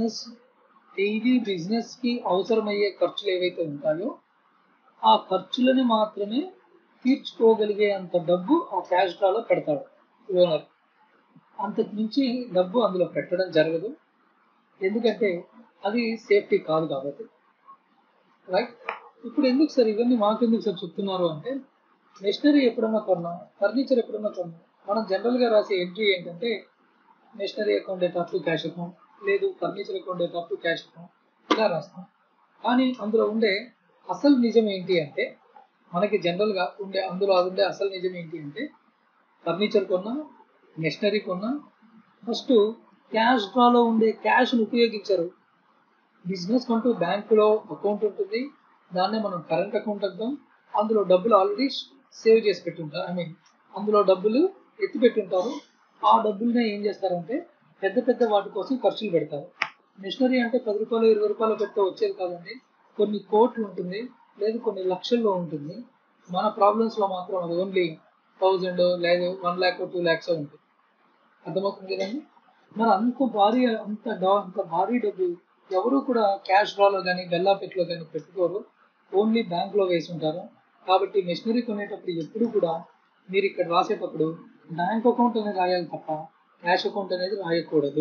బిజినెస్కి అవసరమయ్యే ఖర్చులు ఏవైతే ఉంటాయో ఆ ఖర్చులని మాత్రమే తీర్చుకోగలిగే అంత డబ్బు ఆ క్యాష్ డ్రాలో పెడతాడు ఓనర్. అంతకు మించి డబ్బు అందులో పెట్టడం జరగదు, ఎందుకంటే అది సేఫ్టీ కాదు కాబట్టి. రైట్. ఇప్పుడు ఎందుకు సార్ ఇవన్నీ మాకెందుకు సార్ చెప్తున్నారు అంటే, మెషినరీ ఎప్పుడన్నా కొన్నా, ఫర్నిచర్ ఎప్పుడన్నా కొన్నా, మనం జనరల్గా రాసే ఎంట్రీ ఏంటంటే machinery account debtor to cash account, లేదు furniture account debtor to cash account, ఇలా రాస్తాం. కానీ అందులో ఉండే అసలు నిజం ఏంటి అంటే, మనకి జనరల్గా అందులో ఉండే అసలు నిజం ఏంటి అంటే, ఫర్నిచర్ కొన్నా, మెషినరీ కొన్నా ఫస్ట్ క్యాష్ డ్రాలో ఉండే క్యాష్ను ఉపయోగించరు. బిజినెస్ అంటూ బ్యాంకులో అకౌంట్ ఉంటుంది, దాన్నే మనం కరెంట్ అకౌంట్ అంటాం. అందులో డబ్బులు ఆల్రెడీ సేవ్ చేసి పెట్టుంటారు, ఐ మీన్ అందులో డబ్బులు ఎత్తి పెట్టుంటారు. ఆ డబ్బుల్ని ఏం చేస్తారంటే పెద్ద పెద్ద వాటి కోసం ఖర్చులు పెడతారు. మిషనరీ అంటే 10 రూపాయలు 20 రూపాయలు పెడితే వచ్చేది కాదండి, కొన్ని కోట్లు ఉంటుంది, లేదు కొన్ని లక్షల్లో ఉంటుంది. మన ప్రాబ్లమ్స్లో మాత్రం అది ఓన్లీ 1000 లేదు 1 lakh 2 lakhs ఉంటుంది. అర్థమవుతుంది కదండి. మరి అంత భారీ డబ్బు ఎవరు కూడా క్యాష్ డ్రాలో కానీ బెల్లాపెట్లో కానీ పెట్టుకోరు, ఓన్లీ బ్యాంక్లో వేసి ఉంటారు. కాబట్టి మెషినరీ కొనేటప్పుడు ఎప్పుడు కూడా మీరు ఇక్కడ రాసేటప్పుడు బ్యాంక్ అకౌంట్ అనేది రాయాలి తప్ప క్యాష్ అకౌంట్ అనేది రాయకూడదు.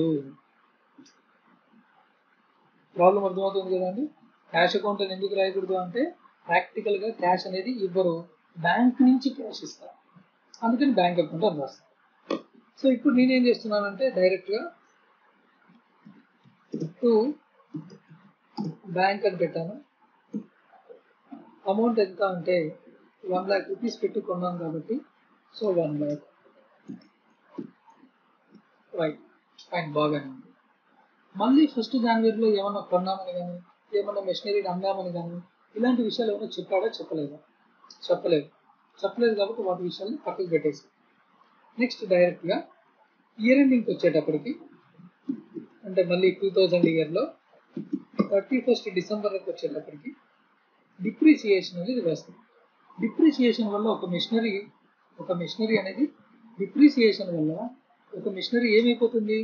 ప్రాబ్లం అర్థమవుతుంది కదండి. క్యాష్ అకౌంట్ అని ఎందుకు రాయకూడదు అంటే ప్రాక్టికల్గా క్యాష్ అనేది ఇవ్వరు, బ్యాంక్ నుంచి క్యాష్ ఇస్తారు, అందుకని బ్యాంక్ అకౌంట్ అని రాస్తారు. సో ఇప్పుడు నేనేం చేస్తున్నానంటే డైరెక్ట్గా టు బ్యాంక్ అని పెట్టాను. అమౌంట్ ఎంత అంటే 1 lakh rupees పెట్టి కొన్నాను కాబట్టి సో 1 lakh. రైట్, ఫైన్, బాగానే ఉంది. మళ్ళీ 1st January ఏమన్నా కొన్నామని కానీ ఏమన్నా మెషినరీ అమ్మామని కానీ ఇలాంటి విషయాలు ఏమైనా చెప్పాడా చెప్పలేదా? చెప్పలేదు కాబట్టి వాటి విషయాన్ని పక్కకు పెట్టేసి నెక్స్ట్ డైరెక్ట్గా ఇయర్ ఎండింగ్కి వచ్చేటప్పటికి అంటే మళ్ళీ 2000 ఇయర్లో 31st December వచ్చేటప్పటికి డిప్రిసియేషన్ అనేది వేస్తుంది. డిప్రిసియేషన్ వల్ల ఒక మిషనరీ అనేది డిప్రిసియేషన్ వల్ల ఒక మిషనరీ ఏమైపోతుంది,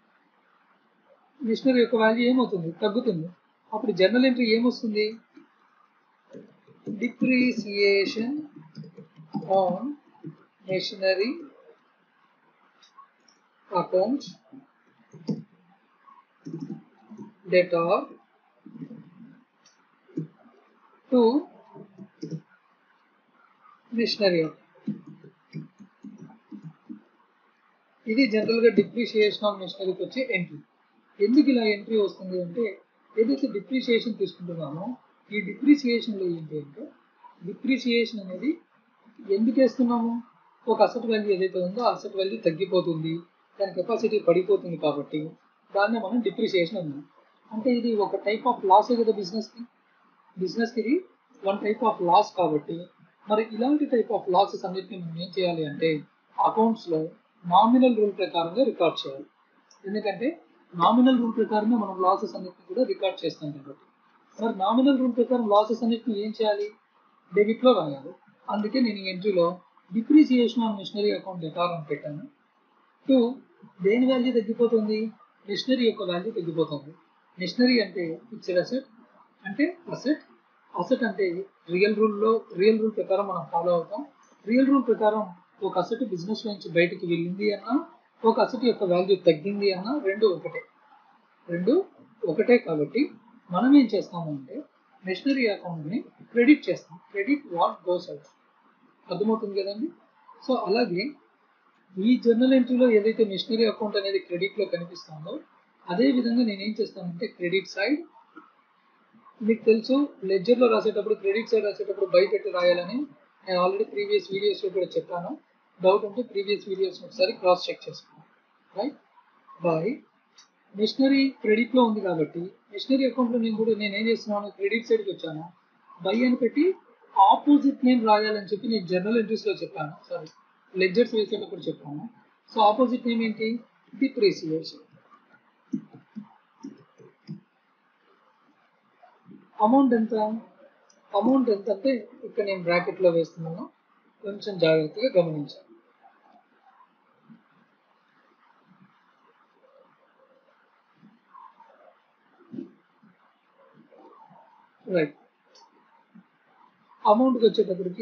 మిషనరీ యొక్క వాల్యూ ఏమవుతుంది, తగ్గుతుంది. అప్పుడు జర్నల్ ఎంట్రీ ఏమొస్తుంది, depreciation on machinery account debtor to machinery. ఇది జనరల్గా డిప్రిసియేషన్ ఆన్ మిషనరీకి వచ్చే ఎంట్రీ. ఎందుకు ఇలా ఎంట్రీ వస్తుంది అంటే ఏదైతే డిప్రిసియేషన్ తీసుకుంటున్నామో ఈ డిప్రిసియేషన్లో ఏంటి అంటే డిప్రిసియేషన్ అనేది ఎందుకు వేస్తున్నాము, ఒక అసెట్ వాల్యూ ఏదైతే ఉందో ఆ అసెట్ వాల్యూ తగ్గిపోతుంది, దాని కెపాసిటీ పడిపోతుంది కాబట్టి దాన్నే మనం డిప్రిసియేషన్ అన్నాం. అంటే ఇది ఒక టైప్ ఆఫ్ లాసే కదా బిజినెస్కి ఇది వన్ టైప్ ఆఫ్ లాస్. కాబట్టి మరి ఇలాంటి టైప్ ఆఫ్ లాసెస్ అన్నిటిని మనం ఏం చేయాలి అంటే అకౌంట్స్లో నామినల్ రూల్ ప్రకారంగా రికార్డ్ చేయాలి. ఎందుకంటే నామినల్ రూల్ ప్రకారమే మనం లాసెస్ అన్నిటిని కూడా రికార్డ్ చేస్తాం కాబట్టి మరి నామినల్ రూల్ ప్రకారం లాసెస్ అన్నిటిని ఏం చేయాలి, డెబిట్లో రాయాలి. అందుకే నేను ఈ ఎంట్రీలో depreciation on machinery account debtor అని పెట్టాను. టు దేని వాల్యూ తగ్గిపోతుంది, మిషనరీ యొక్క వాల్యూ తగ్గిపోతుంది. మిషనరీ అంటే ఫిక్స్డ్ అసెట్, అంటే అసెట్ అంటే రియల్ రూల్ ప్రకారం మనం ఫాలో అవుతాం. రియల్ రూల్ ప్రకారం ఒక అసెట్ బిజినెస్ నుంచి బయటికి వెళ్ళింది అన్నా ఒక అసెట్ యొక్క వాల్యూ తగ్గింది అన్నా రెండు ఒకటే కాబట్టి మనం ఏం చేస్తాము అంటే మిషనరీ అకౌంట్ని క్రెడిట్ చేస్తాం. Credit what goes out. అర్థమవుతుంది కదండి. సో అలాగే ఈ జర్నల్ ఎంట్రీలో ఏదైతే మిషనరీ అకౌంట్ అనేది క్రెడిట్లో కనిపిస్తుందో అదే విధంగా నేనేం చేస్తానంటే క్రెడిట్ సైడ్, మీకు తెలుసు లెడ్జర్లో రాసేటప్పుడు క్రెడిట్ సైడ్ రాసేటప్పుడు బై పెట్టి రాయాలని నేను ఆల్రెడీ ప్రీవియస్ వీడియోస్లో కూడా చెప్పాను. డౌట్ ఉంటే ప్రీవియస్ వీడియోస్ ఒకసారి క్రాస్ చెక్ చేసుకోండి. రైట్, బై మిషనరీ క్రెడిట్లో ఉంది కాబట్టి మిషనరీ అకౌంట్లో నేను ఏం చేస్తున్నాను, క్రెడిట్ సైడ్కి వచ్చాను, బై అని పెట్టి ఆపోజిట్ నేమ్ రాయాలని చెప్పి నేను జర్నల్ ఎంట్రీస్లో చెప్పాను, సారీ లెడ్జర్స్ వేసేటప్పుడు చెప్పాను. సో ఆపోజిట్ నేమ్ ఏంటి, డిప్రిసియేషన్. అమౌంట్ ఎంత అంటే ఇక్కడ నేను బ్రాకెట్లో వేస్తున్నాను, కొంచెం జాగ్రత్తగా గమనించాలి. రైట్, అమౌంట్కి వచ్చేటప్పటికి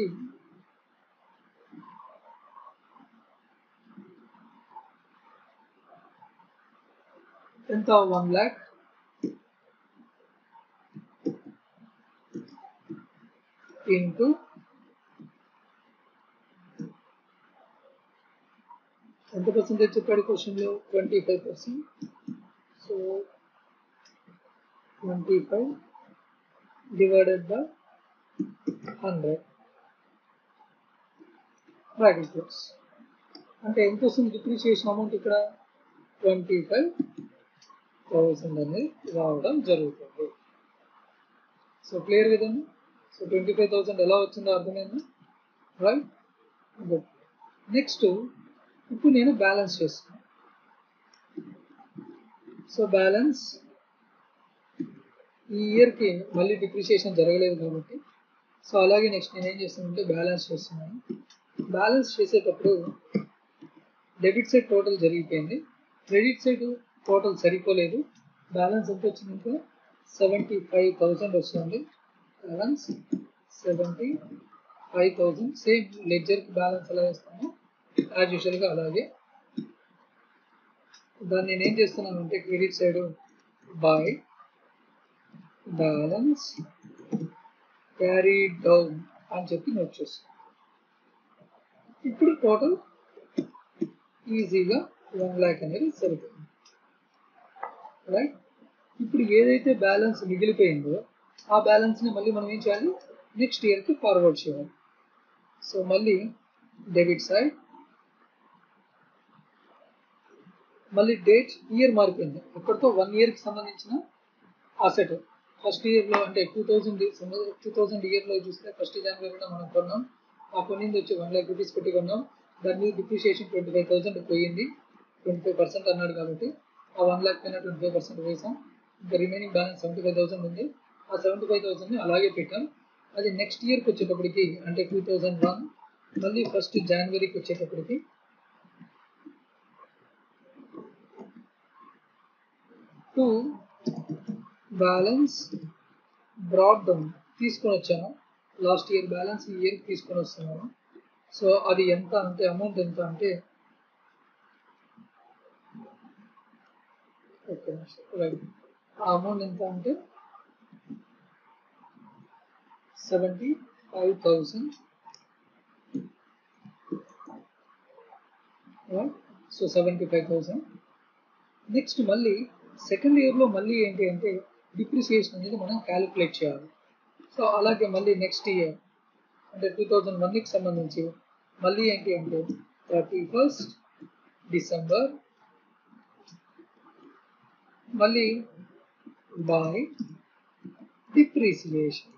ఎంత, 1 lakh ఇంటూ ఎంత పర్సెంటేజ్ చెప్పాడు క్వశ్చన్లో, 25%. So 25 divided by 100 bracket close. అంటే ఎంత వస్తుంది డిప్రిసియేషన్ అమౌంట్, ఇక్కడ 25,000 అనేది రావడం జరుగుతుంది. సో క్లియర్ కదండి. సో 25,000 ఎలా వచ్చిందో అర్థమైంది, రైట్? గుడ్. నెక్స్ట్ ఇప్పుడు నేను బ్యాలెన్స్ చేస్తున్నాను. సో బ్యాలెన్స్ ఈ ఇయర్కి మళ్ళీ డిప్రిషియేషన్ జరగలేదు కాబట్టి, సో అలాగే నెక్స్ట్ నేను ఏం చేస్తానంటే బ్యాలెన్స్ చేస్తున్నాను. బ్యాలెన్స్ చేసేటప్పుడు డెబిట్ సైడ్ టోటల్ జరిగిపోయింది, క్రెడిట్ సైడ్ టోటల్ సరిపోలేదు. బ్యాలెన్స్ ఎంత వచ్చిందంటే 75,000 వస్తుంది. బ్యాలెన్స్ 75,000. సేమ్ లెడ్జర్కి బ్యాలెన్స్ ఎలా వేస్తామో యాజ్ యూజువల్గా అలాగే. దాన్ని నేను ఏం చేస్తున్నానంటే credit side by balance carry down అని చెప్పి నోట్ చేస్తాను. ఇప్పుడు టోటల్ ఈజీగా 1 lakh అనేది సరిపోయింది, రైట్? ఇప్పుడు ఏదైతే బ్యాలెన్స్ మిగిలిపోయిందో ఆ బ్యాలెన్స్ని మళ్ళీ మనం ఏం చేయాలి, నెక్స్ట్ ఇయర్కి ఫార్వర్డ్ చేయాలి. సో మళ్ళీ డెబిట్ సైడ్, మళ్ళీ డేట్ ఇయర్ మారిపోయింది, అక్కడితో 1 ఇయర్కి సంబంధించిన అసెట్. ఫస్ట్ ఇయర్లో అంటే 2000 ఇయర్లో చూస్తే 1 జనవరిలో మనం కొన్నాం, ఆ కొనింది వచ్చి 1 lakh రూపీస్ పెట్టి కొన్నాం. దాని మీద డిప్రిషియేషన్ 25,000 పోయింది, 25% అన్నాడు కాబట్టి ఆ 1 lakh పైన 25% వేసాం. ఇంకా రిమైనింగ్ బ్యాలెన్స్ 75,000 ఉంది. ఆ 75,000ని అలాగే పెట్టాం. అది నెక్స్ట్ ఇయర్కి వచ్చేటప్పటికి అంటే 2001 మళ్ళీ 1 జనవరికి వచ్చేటప్పటికి టు బ్యాలెన్స్ బ్రాడ్ డౌన్ తీసుకొని వచ్చాను. లాస్ట్ ఇయర్ బ్యాలెన్స్ ఈ ఇయర్కి తీసుకొని వస్తున్నాను. సో అది ఎంత అంటే అమౌంట్ ఎంత అంటే రైట్, ఆ అమౌంట్ ఎంత అంటే 75,000. సో 75,000. నెక్స్ట్ మళ్ళీ సెకండ్ ఇయర్లో మళ్ళీ ఏంటి అంటే డిప్రిసియేషన్ అనేది మనం క్యాలిక్యులేట్ చేయాలి. సో అలాగే మళ్ళీ నెక్స్ట్ ఇయర్ అంటే 2001కి సంబంధించి మళ్ళీ ఏంటి అంటే 31st డిసెంబర్ మళ్ళీ బై డిప్రిసియేషన్.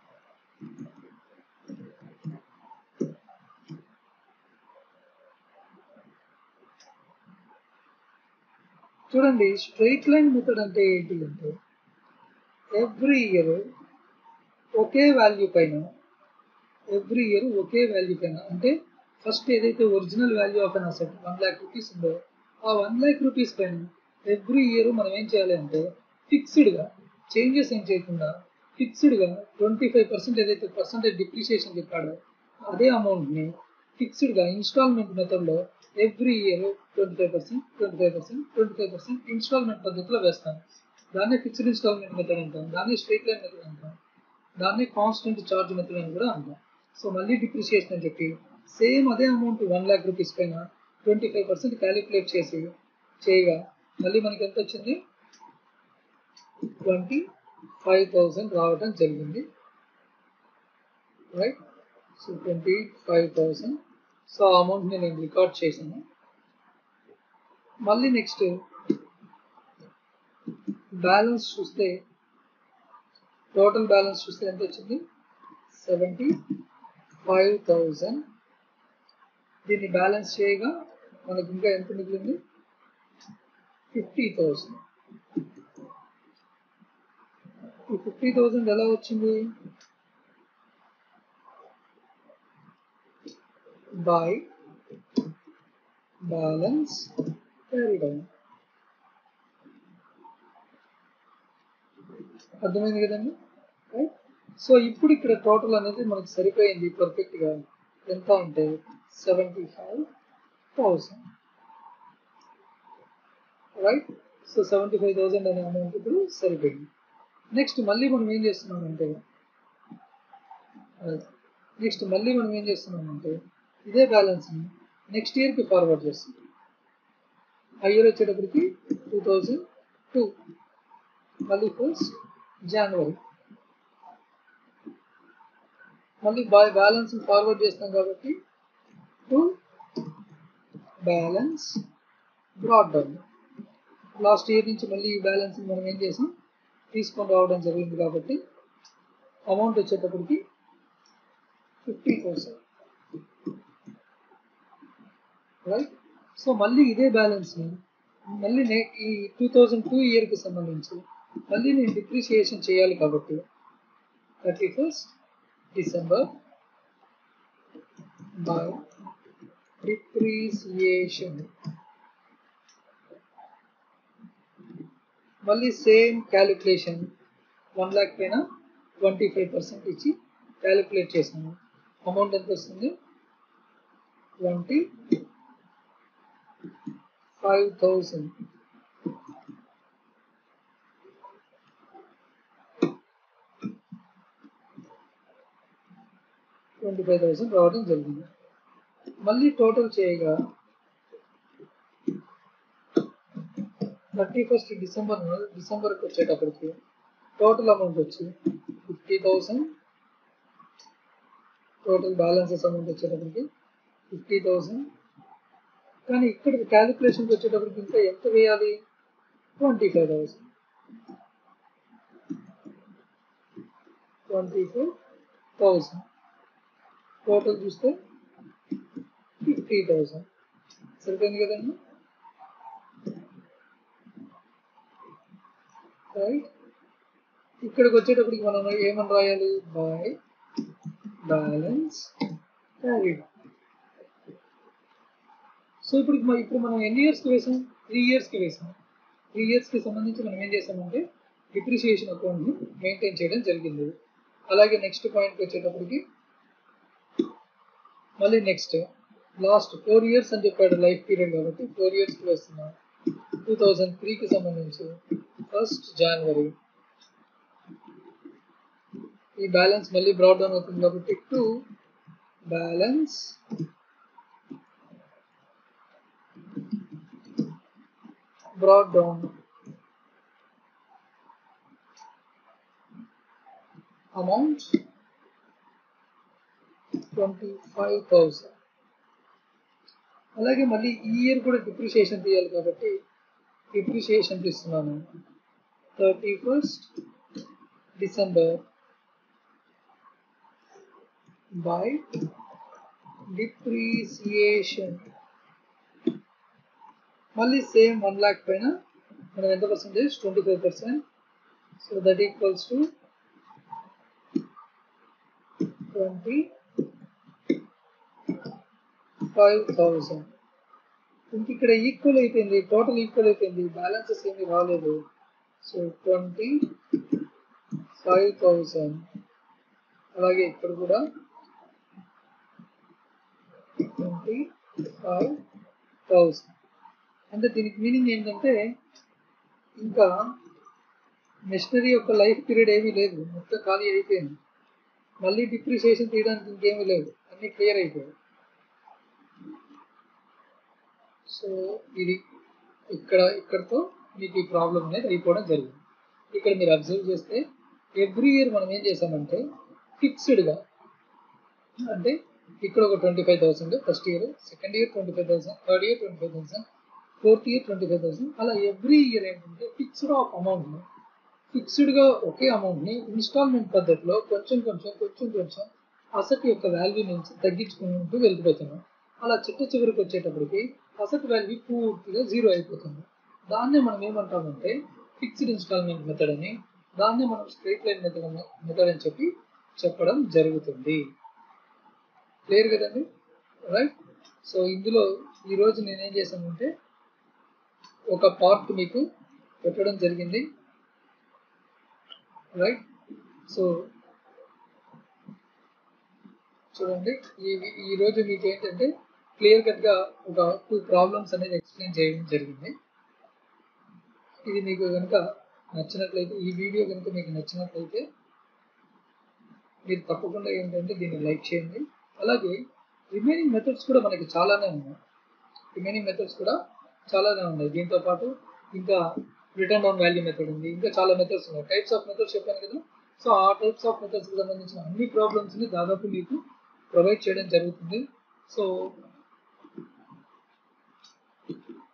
చూడండి, స్ట్రైట్ లైన్ మెథడ్ అంటే ఏంటి అంటే ఎవ్రీ ఇయర్ ఒకే వాల్యూ పైన అంటే ఫస్ట్ ఏదైతే original value of an asset 1 lakh rupees ఉందో ఆ 1 lakh రూపీస్ పైన ఎవ్రీ ఇయర్ మనం ఏం చేయాలి అంటే ఫిక్స్డ్గా చేంజెస్ ఏం చేయకుండా ఫిక్స్డ్గా 25% ఏదైతే పర్సంటేజ్ డిప్రిషియేషన్ చెప్పాడో అదే అమౌంట్ని ఫిక్స్డ్గా ఇన్స్టాల్మెంట్ మెథడ్లో ఎవ్రీ ఇయర్ 25% ఇన్స్టాల్మెంట్ పద్ధతిలో వేస్తాం. దాన్నే ఫిక్స్డ్ ఇన్స్టాల్మెంట్ మెథడ్ అంటాం, దాన్నే స్ట్రైట్ లైన్ మెథడ్ అంటాం, దాన్నే కాన్స్టెంట్ ఛార్జ్ మెథడ్ అని కూడా అంటాం. సో మళ్ళీ డిప్రిషియేషన్ అని చెప్పి సేమ్ అదే అమౌంట్ 1 lakh రూపీస్ పైన 25% క్యాలిక్యులేట్ చేయగా మళ్ళీ మనకి ఎంత వచ్చింది, 25,000 రావడం జరిగింది, రైట్? సో 25,000. సో ఆ అమౌంట్ని నేను రికార్డ్ చేశాను. మళ్ళీ నెక్స్ట్ బ్యాలెన్స్ చూస్తే టోటల్ బ్యాలెన్స్ చూస్తే ఎంత వచ్చింది, 75,000. దీన్ని బ్యాలెన్స్ చేయగా మనకు ఇంకా ఎంత మిగిలింది, 50,000. ఈ 50,000 ఎలా వచ్చింది, బై బ్యాలెన్స్ క్యారీ డౌన్. అర్థమైంది కదండి, రైట్? సో ఇప్పుడు ఇక్కడ టోటల్ అనేది మనకు సరిపోయింది పర్ఫెక్ట్గా. ఎంత అంటే 75,000, రైట్? సో 75,000 అనే అమౌంట్ ఇప్పుడు సరిపోయింది. నెక్స్ట్ మళ్ళీ మనం ఏం చేస్తున్నామంటే ఇదే బ్యాలెన్స్ని నెక్స్ట్ ఇయర్కి ఫార్వర్డ్ చేస్తున్నాం. ఆ ఇయర్ వచ్చేటప్పటికి 2002 మళ్ళీ 1 జనవరి మళ్ళీ బ్యాలెన్స్ ఫార్వర్డ్ చేస్తాం కాబట్టి to balance brought down. Last year నుంచి మళ్ళీ ఈ బ్యాలెన్స్ మనం ఏం చేసాం తీసుకొని రావడం జరిగింది కాబట్టి అమౌంట్ వచ్చేటప్పటికి 50,000, రైట్. సో మళ్ళీ ఇదే బ్యాలెన్స్ని మళ్ళీ ఈ 2002 ఇయర్కి సంబంధించి మళ్ళీ నేను డిప్రిషియేషన్ చేయాలి కాబట్టి 31st December by depreciation. మళ్ళీ సేమ్ క్యాలిక్యులేషన్ 1 lakh పైన 25% ఇచ్చి క్యాలిక్యులేట్ చేసాను. అమౌంట్ ఎంత వస్తుంది? 25,000. రావడం జరిగింది. మళ్ళీ టోటల్ చేయగా 31st డిసెంబర్కి వచ్చేటప్పటికి టోటల్ అమౌంట్ వచ్చి 50,000. టోటల్ బ్యాలెన్సెస్ అమౌంట్ వచ్చేటప్పటికి 50,000. కానీ ఇక్కడ క్యాలిక్యులేషన్కి వచ్చేటప్పటికి ఇంకా ఎంత వేయాలి? 25,000. 24,000. టోటల్ చూస్తే 50,000. సరిపోయింది కదండి, రైట్. ఇక్కడికి వచ్చేటప్పటికి మనం ఏమని రాయాలి? By balance carried. సో ఇప్పుడు మనం ఎన్ని ఇయర్స్కి వేసాం? 3 ఇయర్స్కి వేసాం. 3 ఇయర్స్కి సంబంధించి మనం ఏం చేసామంటే డిప్రిషియేషన్ అకౌంట్ని మెయింటైన్ చేయడం జరిగింది. అలాగే నెక్స్ట్ పాయింట్కి వచ్చేటప్పటికి మళ్ళీ నెక్స్ట్ లాస్ట్ 4 ఇయర్స్ అని చెప్పాడు లైఫ్ పీరియడ్ కాబట్టి 4 ఇయర్స్కి వేస్తున్నాం. 2003కి సంబంధించి 1st January ఈ బ్యాలెన్స్ మళ్ళీ బ్రాడ్ డౌన్ అవుతుంది కాబట్టి to balance brought down amount 25,000. అలాగే మళ్ళీ ఈ ఇయర్ కూడా డిప్రిషియేషన్ తీయాలి కాబట్టి డిప్రిషియేషన్ తీస్తున్నాను. 31st December by depreciation. మళ్ళీ సేమ్ 1 lakh పైన మనం ఎంత percentage? 25%. So that equals to 25,000. ఇంక ఇక్కడ ఈక్వల్ అయిపోయింది, టోటల్ ఈక్వల్ అయిపోయింది, బ్యాలెన్సెస్ ఏమి రాలేదు. సో 25,000. అలాగే ఇక్కడ కూడా 25,000. అంటే దీనికి మీనింగ్ ఏంటంటే ఇంకా మెషినరీ యొక్క లైఫ్ పీరియడ్ ఏమీ లేదు, మొత్తం ఖాళీ అయిపోయింది. మళ్ళీ డిప్రిషియేషన్ తీయడానికి ఇంకేమీ లేదు, అన్నీ క్లియర్ అయిపోయాయి. సో ఇది ఇక్కడతో మీకు ఈ ప్రాబ్లం అనేది అయిపోవడం జరిగింది. ఇక్కడ మీరు అబ్జర్వ్ చేస్తే ఎవ్రీ ఇయర్ మనం ఏం చేసామంటే ఫిక్స్డ్గా, అంటే ఇక్కడ ఒక 25,000 first year, second year 25,000, third year 25,000, fourth year 25,000, అలా ఎవ్రీ ఇయర్ ఏంటంటే ఫిక్స్డ్ ఆఫ్ అమౌంట్ని, ఫిక్స్డ్గా ఒకే అమౌంట్ని ఇన్స్టాల్మెంట్ పద్ధతిలో కొంచెం అసెట్ యొక్క వాల్యూ నుంచి తగ్గించుకుంటూ వెళ్ళిపోతున్నాం. అలా చివరికి వచ్చేటప్పటికి అసెట్ వాల్యూ పూర్తిగా 0 అయిపోతుంది. దాన్నే మనం ఏమంటామంటే ఫిక్స్డ్ ఇన్స్టాల్మెంట్ మెథడ్ అని, దాన్నే మనం స్ట్రైట్ లైన్ మెథడ్ అని చెప్పడం జరుగుతుంది. క్లియర్ కదండి, రైట్. సో ఇందులో ఈరోజు నేనేం చేశానంటే ఒక పార్ట్ మీకు పెట్టడం జరిగింది, రైట్. సో చూడండి, ఈరోజు మీకు ఏంటంటే క్లియర్ కట్గా ఒక 2 ప్రాబ్లమ్స్ అనేది ఎక్స్ప్లెయిన్ చేయడం జరిగింది. ఇది మీకు కనుక నచ్చినట్లయితే, ఈ వీడియో కనుక మీకు నచ్చినట్లయితే మీరు తప్పకుండా ఏంటంటే దీన్ని లైక్ చేయండి. అలాగే రిమైనింగ్ మెథడ్స్ కూడా మనకి చాలానే ఉన్నాయి. దీంతో పాటు ఇంకా రిటర్న్ డౌన్ వాల్యూ మెథడ్ ఉంది, ఇంకా చాలా మెథడ్స్ ఉన్నాయి. టైప్స్ ఆఫ్ మెథడ్స్ చెప్పాను కదా. సో ఆ టైప్స్ ఆఫ్ మెథడ్స్కి సంబంధించిన అన్ని ప్రాబ్లమ్స్ని దాదాపు మీకు ప్రొవైడ్ చేయడం జరుగుతుంది. సో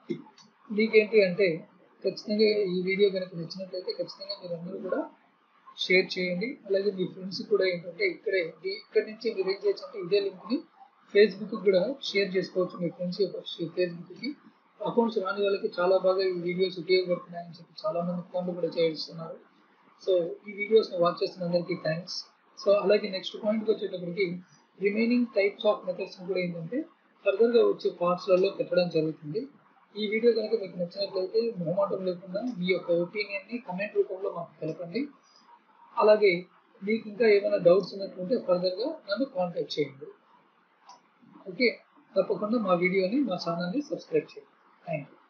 మీకేంటి అంటే ఖచ్చితంగా ఈ వీడియో కనుక నచ్చినట్లయితే ఖచ్చితంగా మీరు అందరూ కూడా షేర్ చేయండి. అలాగే మీ ఫ్రెండ్స్ కూడా ఏంటంటే ఇక్కడి నుంచి మీరు ఏం చేయొచ్చు అంటే ఇదే లింక్ని ఫేస్బుక్ కూడా షేర్ చేసుకోవచ్చు. మీ ఫ్రెండ్స్ యొక్క ఫేస్బుక్కి అకౌంట్స్ రాని వాళ్ళకి చాలా బాగా ఈ వీడియోస్ ఉపయోగపడుతున్నాయని చెప్పి చాలా మంది ఫోన్లు కూడా చేయిస్తున్నారు. సో ఈ వీడియోస్ని వాచ్ చేస్తున్న అందరికీ థ్యాంక్స్. సో అలాగే నెక్స్ట్ పాయింట్కి వచ్చేటప్పటికి రిమైనింగ్ టైప్స్ ఆఫ్ మెథడ్స్ కూడా ఏంటంటే ఫర్దర్గా వచ్చే పార్ట్స్లలో పెట్టడం జరుగుతుంది. ఈ వీడియో కనుక మీకు నచ్చినట్లయితే మొహమాటం లేకుండా మీ యొక్క ఒపీనియన్ని కమెంట్ రూపంలో మాకు తెలపండి. అలాగే మీకు ఇంకా ఏమైనా డౌట్స్ ఉన్నట్లుంటే ఫర్దర్గా నన్ను కాంటాక్ట్ చేయండి. ఓకే, తప్పకుండా మా వీడియోని మా ఛానల్ని సబ్స్క్రైబ్ చేయండి. Thank you.